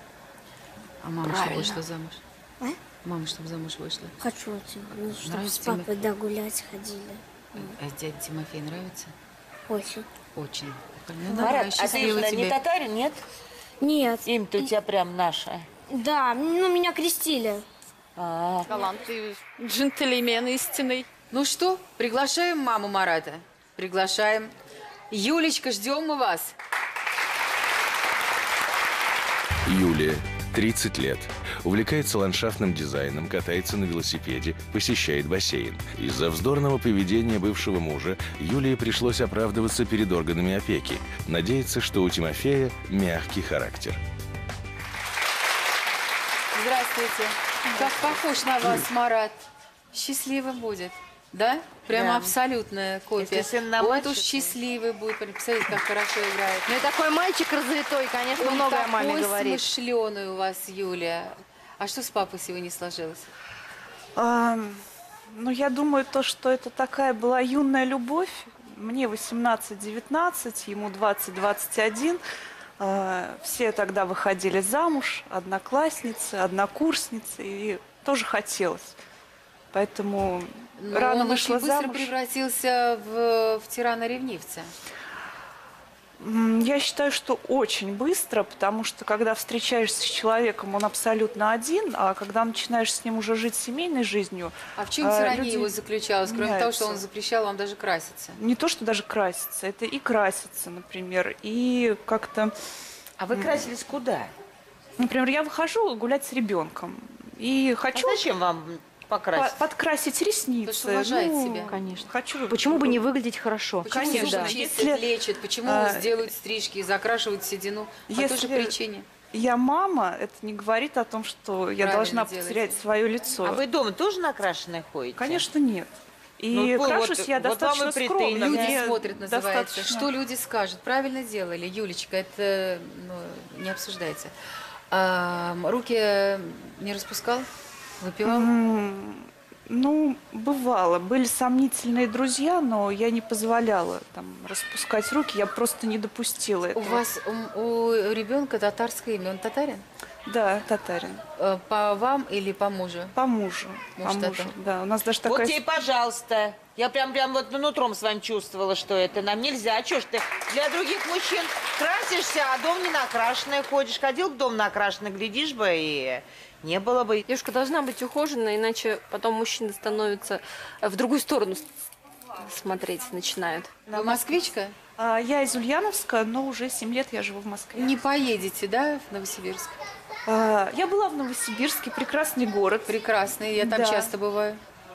S1: А мама что вышла замуж?
S10: А?
S1: Мама, чтобы замуж вышла.
S10: Хочу этим. Ну, чтобы
S1: Нравится
S10: с папой,
S1: Тимофей?
S10: да, гулять ходили.
S1: А дядя Тимофей нравится?
S10: Очень.
S1: Очень. Ну,
S6: Марат,
S1: давай,
S6: а ты
S1: счастливо
S6: что, не
S1: тебе.
S6: татарин, нет?
S10: Нет.
S6: Им-то у тебя прям наше.
S10: Да, ну, меня крестили.
S6: А,
S8: Талантливый джентльмен истинный.
S1: Ну что, приглашаем маму Марата? Приглашаем. Юлечка, ждем мы вас.
S2: Юлия, тридцать лет. Увлекается ландшафтным дизайном, катается на велосипеде, посещает бассейн. Из-за вздорного поведения бывшего мужа Юлии пришлось оправдываться перед органами опеки. Надеется, что у Тимофея мягкий характер.
S1: Здравствуйте. Как похож на вас, Марат. Счастливый будет. Да? Прямо
S6: Да.
S1: абсолютная копия.
S6: Если сын на
S1: Вот
S6: мальчика.
S1: уж счастливый будет. Посмотрите, как хорошо играет.
S9: Ну и такой мальчик развитой, конечно,
S1: Он
S9: многое о маме
S1: такой
S9: говорит.
S1: смышленый у вас, Юля. А что с папой сегодня сложилось?
S7: А, ну, я думаю, то, что это такая была юная любовь. Мне восемнадцать-девятнадцать, ему двадцать-двадцать один. А, все тогда выходили замуж, одноклассницы, однокурсницы, и тоже хотелось. Поэтому
S1: Но
S7: рано
S1: он
S7: вышла
S1: очень быстро
S7: замуж.
S1: превратился в, в тирана-ревнивца.
S7: М, Я считаю, что очень быстро, потому что когда встречаешься с человеком, он абсолютно один, а когда начинаешь с ним уже жить семейной жизнью,
S1: А в чем
S7: а,
S1: тирания
S7: люди
S1: его заключалась, кроме того, что он
S7: меняются.
S1: запрещал вам даже краситься?
S7: Не то, что даже краситься, это и краситься, например, и как-то,
S6: а вы красились куда?
S7: например, я выхожу гулять с ребенком и
S6: А
S7: хочу
S6: зачем вам
S7: по-
S6: покрасить?
S7: подкрасить ресницы.
S1: что уважает
S7: ну,
S1: себя.
S9: Конечно.
S7: Хочу.
S9: Почему бы не выглядеть хорошо?
S1: Почему
S7: Конечно,
S1: зубы
S7: да.
S1: чистят,
S7: Если,
S1: лечат? Почему
S7: а,
S1: сделают стрижки и закрашивают седину? По той же
S7: если
S1: причине.
S7: Я мама, это не говорит о том, что я
S1: Правильно
S7: должна
S1: делаете.
S7: потерять свое лицо.
S6: А вы дома тоже накрашенные ходите?
S7: Конечно, нет. И
S6: Ну, вот-
S7: крашусь я
S6: вот вам
S7: достаточно
S6: и
S7: скромно.
S6: претензии.
S1: Люди
S7: мне
S1: смотрят, называется.
S7: достаточно.
S1: Что люди скажут? Правильно делали, Юлечка, это ну, не обсуждается. А, руки не распускал? Выпивал?
S7: М, Ну, бывало. Были сомнительные друзья, но я не позволяла там распускать руки, я просто не допустила
S1: У
S7: этого.
S1: вас у, у ребенка татарское имя. Он татарин?
S7: Да, татарин.
S1: Э, По вам или по мужу?
S7: По мужу.
S1: Муж
S7: По мужу.
S1: татар.
S7: Да, у нас даже
S6: Вот
S7: такая...
S6: тебе, пожалуйста. Я прям, прям вот нутром с вами чувствовала, что это нам нельзя. А что ж ты для других мужчин красишься, а дом не накрашенный ходишь. Ходил к дому накрашенный, глядишь бы, и не было бы.
S8: Девушка должна быть ухоженной, иначе потом мужчины становятся э, в другую сторону с- смотреть начинают.
S1: Вы москвичка?
S7: А, я из Ульяновска, но уже семь лет я живу в Москве.
S1: Не поедете, да, в Новосибирск?
S7: А, я была в Новосибирске, прекрасный город.
S1: Прекрасный, я там
S7: Да.
S1: часто бываю.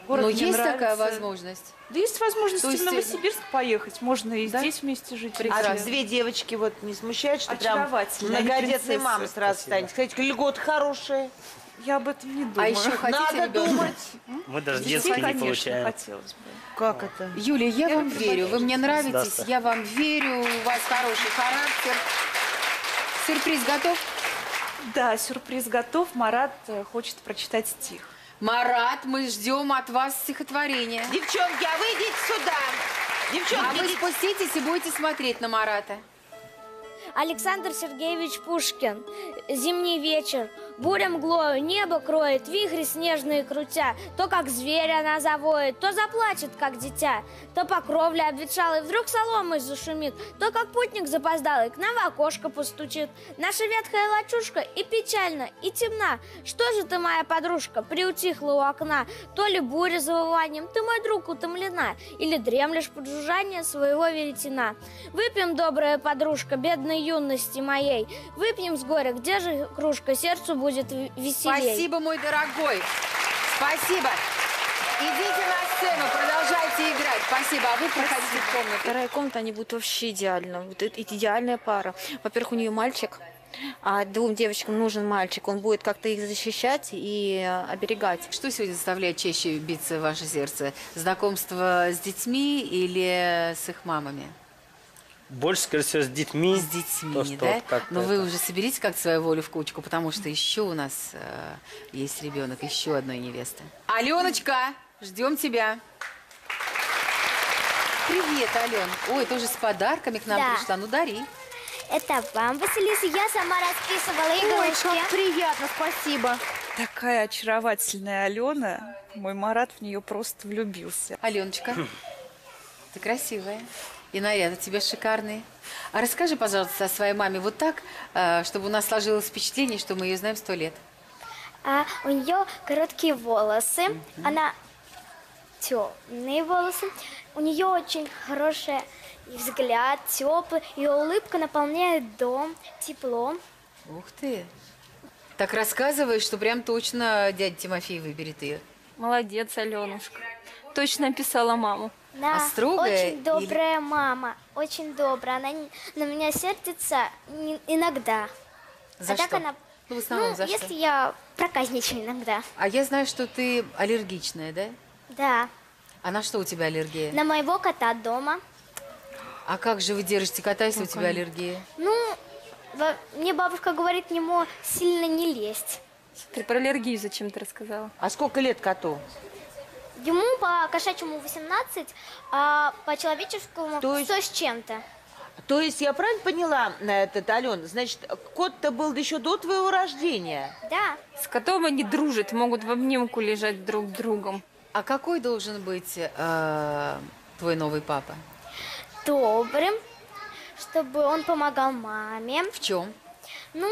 S7: Город
S1: Но
S7: мне
S1: есть
S7: нравится.
S1: такая возможность?
S7: Да есть возможность
S1: То есть,
S7: в Новосибирск поехать. Можно и
S1: да?
S7: здесь вместе жить.
S1: Прекрасно.
S6: А
S7: если-
S6: две девочки вот не смущают, что прям
S7: Очаровательные, они
S6: многодетной
S7: принцессы.
S6: мамой сразу станет? Кстати, льготы хорошие.
S7: Я об этом не думаю.
S1: А еще хотите
S6: Надо
S1: ребенка?
S6: думать.
S3: Мы даже
S7: Детей,
S3: детские не
S7: конечно,
S3: получаем.
S7: хотелось бы.
S6: Как это?
S1: Юлия, я,
S7: Я
S1: вам
S7: люблю
S1: верю. Вы мне нравитесь,
S3: Сдастся.
S1: я вам верю, у вас хороший характер. Сюрприз готов?
S7: Да, сюрприз готов. Марат э, хочет прочитать стих.
S1: Марат, мы ждем от вас стихотворения.
S6: Девчонки, а вы идите сюда.
S1: А
S6: Девчонки,
S1: вы
S6: идите.
S1: спуститесь и будете смотреть на Марата.
S10: Александр Сергеевич Пушкин. Зимний вечер. Буря мглою небо кроет, вихри снежные крутя. То, как зверь она завоет, то заплачет, как дитя. То по кровле обветшалой вдруг соломой зашумит, то, как путник запоздалый, к нам в окошко постучит. Наша ветхая лачушка и печальна, и темна. Что же ты, моя подружка, приутихла у окна? То ли буря завыванием, ты, мой друг, утомлена, или дремлешь под жужжание своего веретена. Выпьем, добрая подружка, бедной юности моей. Выпьем с горя, где же кружка, сердцу будет в- веселей.
S1: Спасибо, мой дорогой. Спасибо. Идите на сцену, продолжайте играть. Спасибо. А вы проходите в комнату.
S5: Вторая комната, они будут вообще идеально. Вот это идеальная пара. Во-первых, у нее мальчик, а двум девочкам нужен мальчик. Он будет как-то их защищать и э, оберегать.
S1: Что сегодня заставляет чаще биться ваше сердце? Знакомство с детьми или с их мамами?
S3: Больше, скорее всего, с детьми.
S1: С детьми,
S3: То, что
S1: да?
S3: вот как-то
S1: Но вы
S3: это.
S1: уже соберите как-то свою волю в кучку, потому что еще у нас э, есть ребенок, еще одной невесты. Аленочка, ждем тебя. Привет, Ален. Ой, тоже с подарками к нам
S10: Да.
S1: пришла. Ну, дари.
S10: Это вам, Василиса, я сама расписывала
S9: Ой,
S10: иголочки.
S9: как приятно, спасибо.
S7: Такая очаровательная Алена. Мой Марат в нее просто влюбился.
S1: Аленочка, ты красивая. И наряд у тебя шикарный. А расскажи, пожалуйста, о своей маме вот так, э, чтобы у нас сложилось впечатление, что мы ее знаем сто лет.
S10: А у нее короткие волосы, она темные волосы, у нее очень хороший взгляд, теплый, ее улыбка наполняет дом теплом.
S1: Ух ты. Так рассказывай, что прям точно дядя Тимофей выберет ее.
S8: Молодец, Аленушка. Точно описала маму.
S10: Да,
S1: А строгая
S10: очень добрая мама, очень добрая. Она не- на меня сердится не- иногда.
S1: За
S10: а так
S1: что?
S10: она,
S1: Ну, в основном
S10: ну,
S1: за
S10: если
S1: что?
S10: я проказничаю иногда.
S1: А я знаю, что ты аллергичная, да?
S10: Да,
S1: А на что у тебя аллергия?
S10: на моего кота дома.
S1: А как же вы держите кота, если у тебя аллергия?
S10: Ну, во- мне бабушка говорит, к нему сильно не лезть.
S8: Ты про аллергию зачем ты рассказала?
S6: А сколько лет коту?
S10: Ему по кошачьему восемнадцать, а по человеческому
S6: То есть-
S10: сто с чем-то.
S6: То есть я правильно поняла, э, этот, Ален, значит, кот-то был еще до твоего рождения?
S10: Да,
S8: С котом они дружат, могут в обнимку лежать друг с другом.
S1: А какой должен быть э, твой новый папа?
S10: добрым, чтобы он помогал маме.
S1: В чем?
S10: Ну,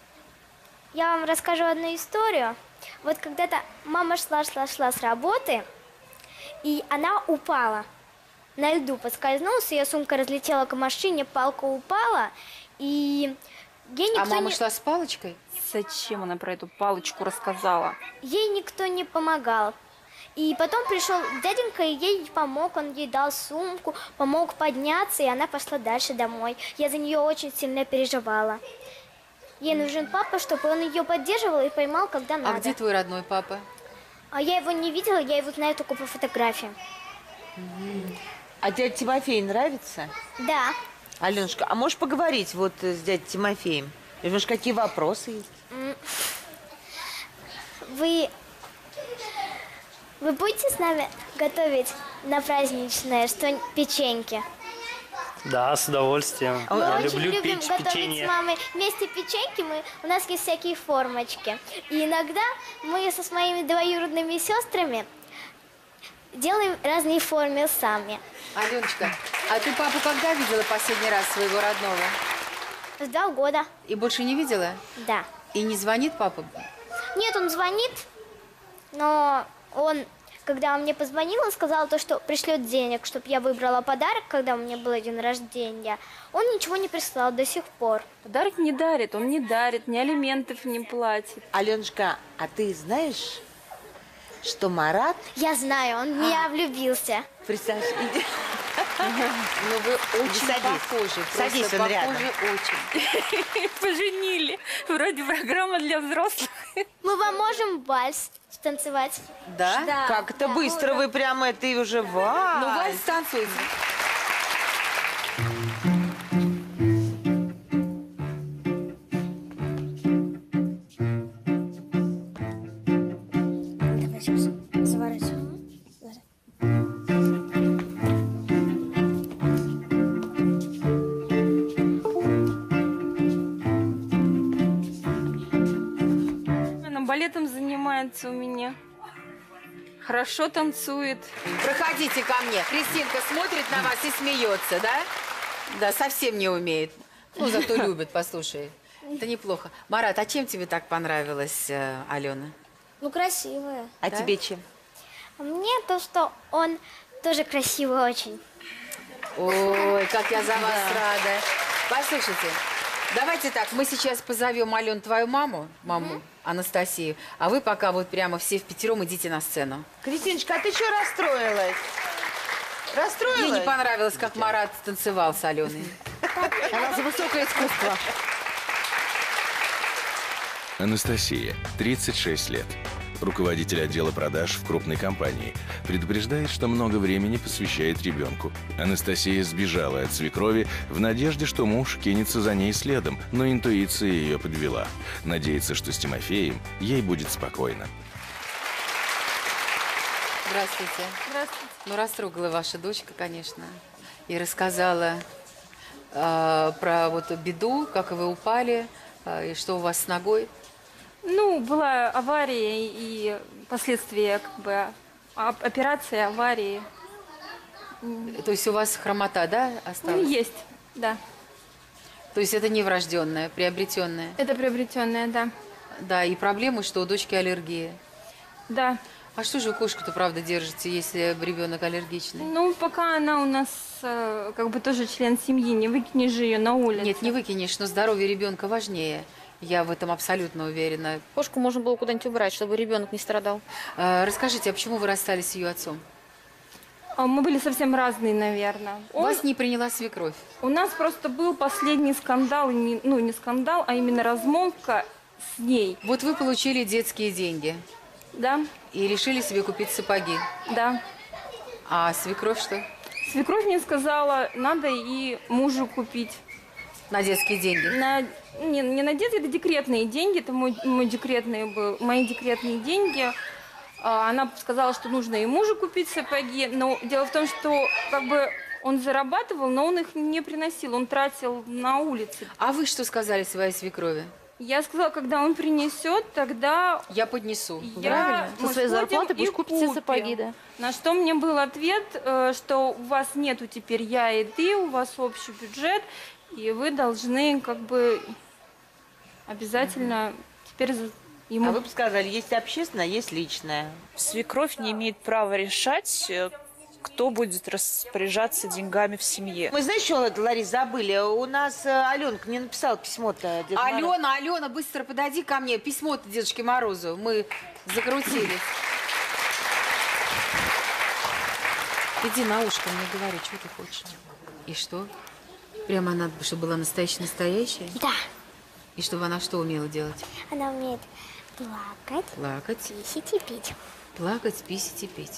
S10: я вам расскажу одну историю. Вот когда-то мама шла-шла-шла с работы, и она упала. На льду поскользнулась, ее сумка разлетела к машине, палка упала, и ей никто,
S1: А мама
S10: не...
S1: шла с палочкой?
S8: Зачем она про эту палочку рассказала?
S10: ей никто не помогал. И потом пришел дяденька, и ей помог, он ей дал сумку, помог подняться, и она пошла дальше домой. Я за нее очень сильно переживала. Ей нужен папа, чтобы он ее поддерживал и поймал, когда
S1: А
S10: надо.
S1: где твой родной папа?
S10: А я его не видела, я его знаю только по фотографиям.
S6: А дядя Тимофей нравится?
S10: Да.
S6: Аленушка, а можешь поговорить вот э, с дядей Тимофеем? И, может, какие вопросы есть?
S10: Вы... Вы будете с нами готовить на праздничное что печеньки?
S3: Да, с удовольствием.
S10: Мы
S3: Я
S10: очень
S3: люблю
S10: любим
S3: печь
S10: готовить
S3: печенье.
S10: с мамой вместе печеньки. Мы, у нас есть всякие формочки. И иногда мы со с моими двоюродными сестрами делаем разные формы сами.
S1: Аленочка, а ты папу когда видела последний раз своего родного?
S10: В два года.
S1: И больше не видела?
S10: Да.
S1: И не звонит папа?
S10: Нет, он звонит, но он, когда он мне позвонил, он сказал то, что пришлет денег, чтобы я выбрала подарок, когда у меня был день рождения. Он ничего не прислал до сих пор.
S8: Подарок не дарит, он не дарит, ни алиментов не платит.
S6: Аленушка, а ты знаешь, что Марат...
S10: Я знаю, он в меня влюбился.
S6: Представь, иди.
S1: Ну вы очень
S6: Садись.
S1: похожи.
S6: Садись,
S1: просто
S6: он рядом.
S1: похожи очень.
S8: Поженили. Вроде программа для взрослых.
S10: Мы вам можем вальс танцевать?
S6: Да?
S10: Да.
S6: Как это
S10: Да.
S6: быстро вы прямо это и уже вальс.
S1: Ну вальс танцуйте.
S10: Давай сейчас заворачиваем.
S8: Она балетом занимается у меня. Хорошо танцует.
S1: Проходите ко мне. Кристинка смотрит на вас и смеется, да? Да, совсем не умеет. Ну, зато любит, послушай. Это неплохо. Марат, а чем тебе так понравилась э, Алена?
S10: Ну, красивая.
S6: А
S1: Да?
S6: тебе чем?
S10: А мне то, что он тоже красивый очень.
S1: Ой, как я за вас рада. Послушайте, давайте так, мы сейчас позовем, Ален, твою маму, маму Анастасию, а вы пока вот прямо все впятером идите на сцену.
S6: Кристиночка, а ты что расстроилась? Расстроилась?
S1: Мне не понравилось, как Марат танцевал с Аленой. Она за высокое искусство.
S2: Анастасия, тридцать шесть лет. Руководитель отдела продаж в крупной компании. Предупреждает, что много времени посвящает ребенку. Анастасия сбежала от свекрови в надежде, что муж кинется за ней следом, но интуиция ее подвела. Надеется, что с Тимофеем ей будет спокойно.
S1: Здравствуйте.
S8: Здравствуйте.
S1: Ну, растрогала ваша дочка, конечно, и рассказала э, про вот беду, как вы упали, э, и что у вас с ногой.
S8: Ну, была авария и последствия, как бы, оп- операции, аварии.
S1: То есть у вас хромота, да,
S8: Ну,
S1: осталась?
S8: есть, да.
S1: То есть это не врожденное, приобретенное.
S8: Это приобретенное, да.
S1: Да, и проблема, что у дочки аллергия.
S8: Да.
S1: А что же вы кошку-то, правда, держите, если ребенок аллергичный?
S8: Ну, пока она у нас э, как бы тоже член семьи, не выкинешь же ее на улицу.
S1: Нет, не выкинешь, но здоровье ребенка важнее. Я в этом абсолютно уверена.
S5: Кошку можно было куда-нибудь убрать, чтобы ребенок не страдал.
S1: А, расскажите, а почему вы расстались с ее отцом?
S8: А мы были совсем разные, наверное. Он-
S1: Вас не приняла свекровь.
S8: У нас просто был последний скандал, не- ну не скандал, а именно размолвка с ней.
S1: Вот вы получили детские деньги
S8: Да,
S1: и решили себе купить сапоги.
S8: да.
S1: А свекровь что?
S8: Свекровь мне сказала, надо и мужу купить.
S1: На детские деньги.
S8: На, не, не на детские, это декретные деньги, это мой, мой декретный был, мои декретные деньги. А, Она сказала, что нужно и мужу купить сапоги, но дело в том, что как бы он зарабатывал, но он их не приносил, он тратил на улице.
S1: А вы что сказали своей свекрови?
S8: Я сказала, когда он принесет, тогда
S1: Я поднесу.
S8: я,
S9: Правильно. Со
S8: мы
S9: своей
S8: сходим
S9: зарплаты
S8: и
S9: пусть купит себе
S8: купим.
S9: сапоги, да.
S8: На что мне был ответ, э, что у вас нету теперь я и ты, у вас общий бюджет, и вы должны как бы обязательно теперь за- ему...
S6: А вы бы сказали, есть общественное, есть личное.
S7: Свекровь не имеет права решать, э, кто будет распоряжаться деньгами в семье.
S6: Мы, знаешь, что, Ларис, забыли? У нас э, Аленка не написала письмо-то. Деду Морозу.
S1: Алена, Алена, быстро подойди ко мне. Письмо-то Дедушке Морозу. Мы закрутились. Иди на ушко мне говори, что ты хочешь. И что? Прямо надо, чтобы была настоящая-настоящая?
S10: Да,
S1: И чтобы она что умела делать?
S10: она умеет плакать,
S1: Плакать,
S10: писать и пить.
S1: плакать, писать и петь.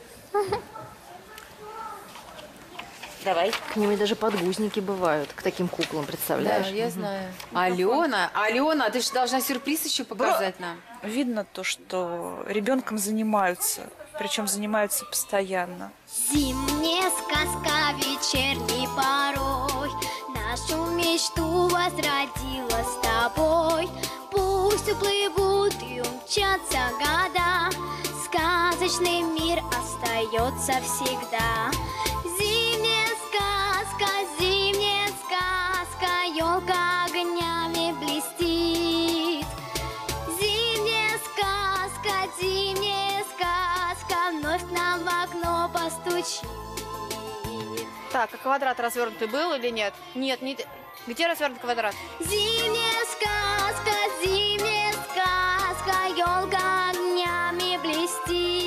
S6: Давай.
S9: К ним и даже подгузники бывают, к таким куклам, представляешь?
S1: Да, я знаю. Алена, Алена, ты же должна сюрприз еще показать нам.
S7: Видно то, что ребенком занимаются, причем занимаются постоянно.
S10: Зимняя сказка, вечерний порой, нашу мечту возродила с тобой. Пусть уплывут и умчатся года, сказочный мир остается всегда. Зимняя сказка, зимняя сказка, елка огнями блестит. Зимняя сказка, зимняя сказка, вновь к нам в окно постучит.
S5: Так, а квадрат развернутый был или нет? Нет, не... Где развернутый квадрат?
S10: Зимняя сказка, зимняя сказка, елка огнями блестит.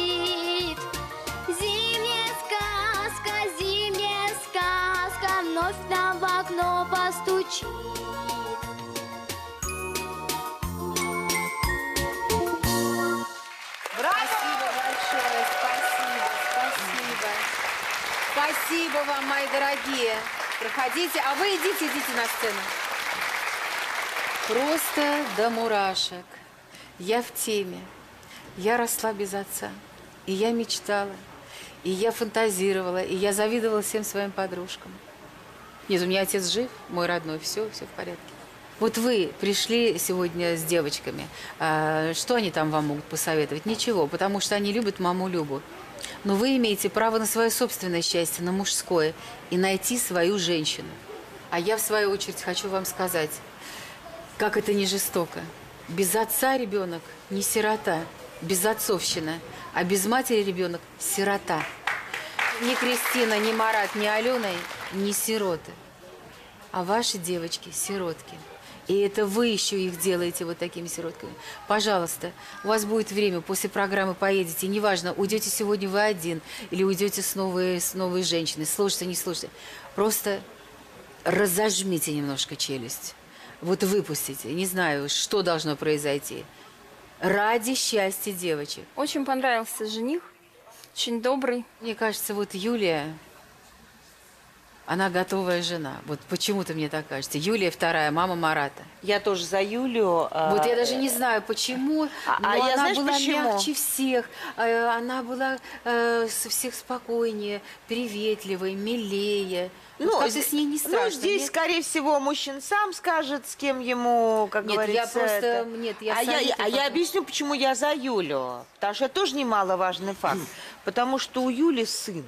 S11: вновь нам в окно постучит.
S1: Спасибо большое, спасибо, спасибо. Спасибо вам, мои дорогие. Проходите, а вы идите, идите на сцену. Просто до мурашек. Я в теме. Я росла без отца. И я мечтала. И я фантазировала. И я завидовала всем своим подружкам. Нет, у меня отец жив, мой родной. Все, все в порядке. Вот вы пришли сегодня с девочками. А, что они там вам могут посоветовать? Ничего, потому что они любят маму Любу. Но вы имеете право на свое собственное счастье, на мужское. И найти свою женщину. А я, в свою очередь, хочу вам сказать, как это не жестоко. Без отца ребенок не сирота, безотцовщина. А без матери ребенок сирота. Ни Кристина, ни Марат, ни Алена не сироты. А ваши девочки сиротки. И это вы еще их делаете вот такими сиротками. Пожалуйста, у вас будет время, после программы поедете. Неважно, уйдете сегодня вы один или уйдете с новой, с новой женщиной. Слушайте, не слушайте. Просто разожмите немножко челюсть. Вот выпустите. Не знаю, что должно произойти. Ради счастья девочек.
S8: Очень понравился жених. Очень добрый.
S1: Мне кажется, вот Юлия, она готовая жена. Вот почему-то мне так кажется. Юлия вторая, мама Марата.
S6: Я тоже за Юлю.
S1: Вот я даже не знаю, почему,
S6: а,
S1: но
S6: а
S1: она
S6: я, знаешь,
S1: была
S6: почему?
S1: мягче всех. э, Она была э, со всех спокойнее, приветливой, милее.
S6: Ну,
S1: Вот как-то с ней не страшно.
S6: Ну, здесь,
S1: нет?
S6: скорее всего, мужчина сам скажет, с кем ему, как
S1: Нет,
S6: говорится,
S1: я просто...
S6: это.
S1: Нет, я
S6: а я,
S1: советую
S6: а я
S1: потом.
S6: объясню, почему я за Юлю. Потому что это тоже немаловажный факт. Потому что у Юли сын.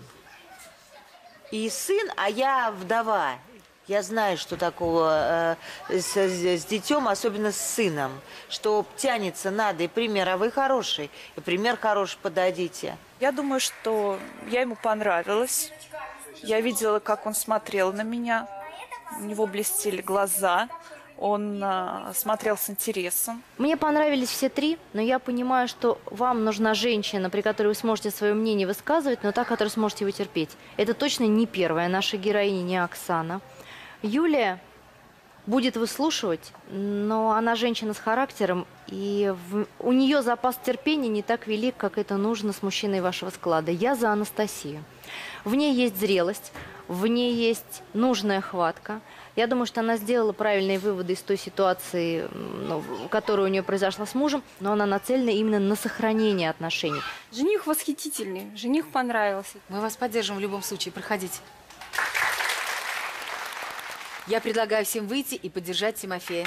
S6: И сын, а я вдова. Я знаю, что такого э, с, с детем, особенно с сыном. Что тянется надо. И пример, а вы хороший. И пример хороший подадите.
S7: Я думаю, что я ему понравилась. Я видела, как он смотрел на меня. У него блестели глаза. Он э, смотрел с интересом.
S9: Мне понравились все три, но я понимаю, что вам нужна женщина, при которой вы сможете свое мнение высказывать, но та, которой сможете его терпеть. Это точно не первая наша героиня, не Оксана. Юлия будет выслушивать, но она женщина с характером, и в... у нее запас терпения не так велик, как это нужно с мужчиной вашего склада. Я за Анастасию. В ней есть зрелость, в ней есть нужная хватка. Я думаю, что она сделала правильные выводы из той ситуации, ну, которая у нее произошла с мужем, но она нацелена именно на сохранение отношений.
S8: Жених восхитительный, жених понравился.
S1: Мы вас поддержим в любом случае. Проходите. Я предлагаю всем выйти и поддержать Тимофея.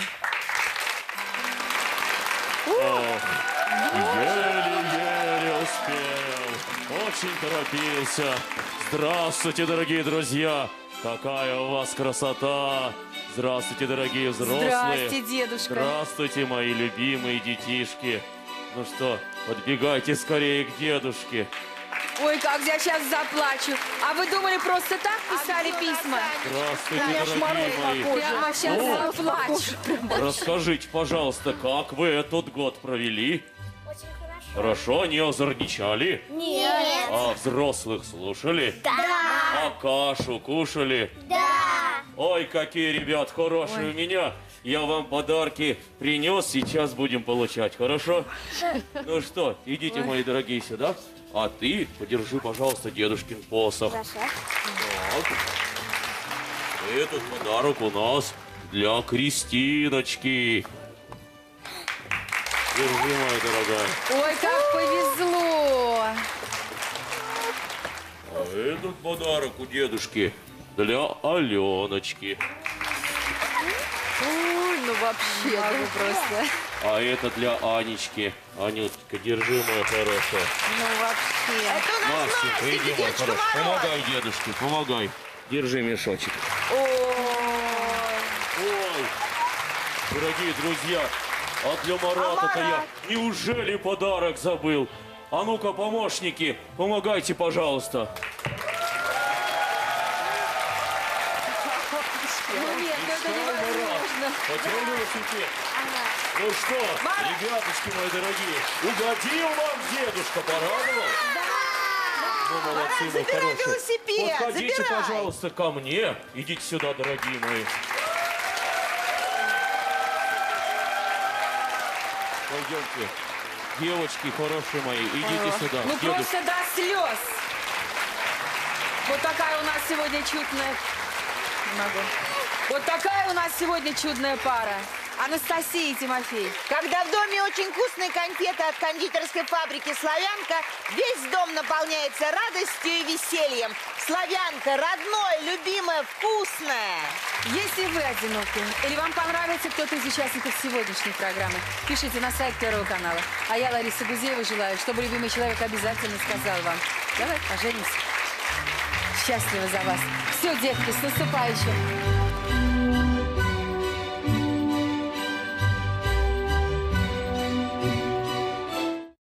S12: Еле-еле успел, очень торопился. Здравствуйте, дорогие друзья! Какая у вас красота! Здравствуйте, дорогие взрослые!
S1: Здравствуйте, дедушка!
S12: Здравствуйте, мои любимые детишки! Ну что, подбегайте скорее к дедушке.
S1: Ой, как я сейчас заплачу. А вы думали, просто так писали письма?
S12: Здравствуйте, дорогие мои!
S1: Прямо сейчас
S12: О,
S1: заплачу.
S12: Расскажите, пожалуйста, как вы этот год провели?
S10: Очень хорошо.
S12: Хорошо, не озорничали?
S10: Нет.
S12: А взрослых слушали?
S10: Да.
S12: А кашу кушали?
S10: Да.
S12: Ой, какие ребят хорошие у меня. Я вам подарки принес, сейчас будем получать, хорошо? Ну что, идите,
S10: Ой.
S12: мои дорогие, сюда. А ты подержи, пожалуйста, дедушкин посох.
S10: Хорошо.
S12: Так. Этот подарок у нас для Кристиночки. Держи, моя дорогая.
S1: Ой, как повезло.
S12: А этот подарок у дедушки для Аленочки.
S1: Ой, ну вообще, ну просто.
S12: А это для Анечки. Анютка, держи, моя хорошая.
S1: Ну вообще.
S6: Это у нас
S12: Настенька,
S6: Настя,
S12: иди, моя
S6: Дедушка
S12: хорошая.
S6: Мороз.
S12: Помогай дедушке, помогай. Держи мешочек. Ой, дорогие друзья, а для Марата-то
S6: А
S12: я
S6: Марат?
S12: неужели подарок забыл? А ну-ка, помощники, помогайте, пожалуйста.
S1: Ну нет, ну это невозможно.
S12: Потерял велосипед? Ну что, ребяточки мои дорогие, угодил вам дедушка, порадовал? Да! Ну, молодцы, мой
S6: Забирай
S12: хороший.
S6: велосипед. тебе,
S12: Подходите,
S6: забирай.
S12: пожалуйста, ко мне. Идите сюда, дорогие мои. Пойдемте. Девочки хорошие мои, идите
S1: Ой,
S12: сюда.
S1: Ну
S12: Дедушка.
S1: просто до слез. Вот такая у нас сегодня чудная... Не могу. Вот такая у нас сегодня чудная пара. Анастасия и Тимофей.
S6: Когда в доме очень вкусные конфеты от кондитерской фабрики «Славянка», весь дом наполняется радостью и весельем. «Славянка» – родное, любимое, вкусное.
S1: Если вы одиноки или вам понравится кто-то из участников сегодняшней программы, пишите на сайт Первого канала. А я, Лариса Гузеева, желаю, чтобы любимый человек обязательно сказал вам: давай поженимся. Счастливо за вас. Все, детки, с наступающим.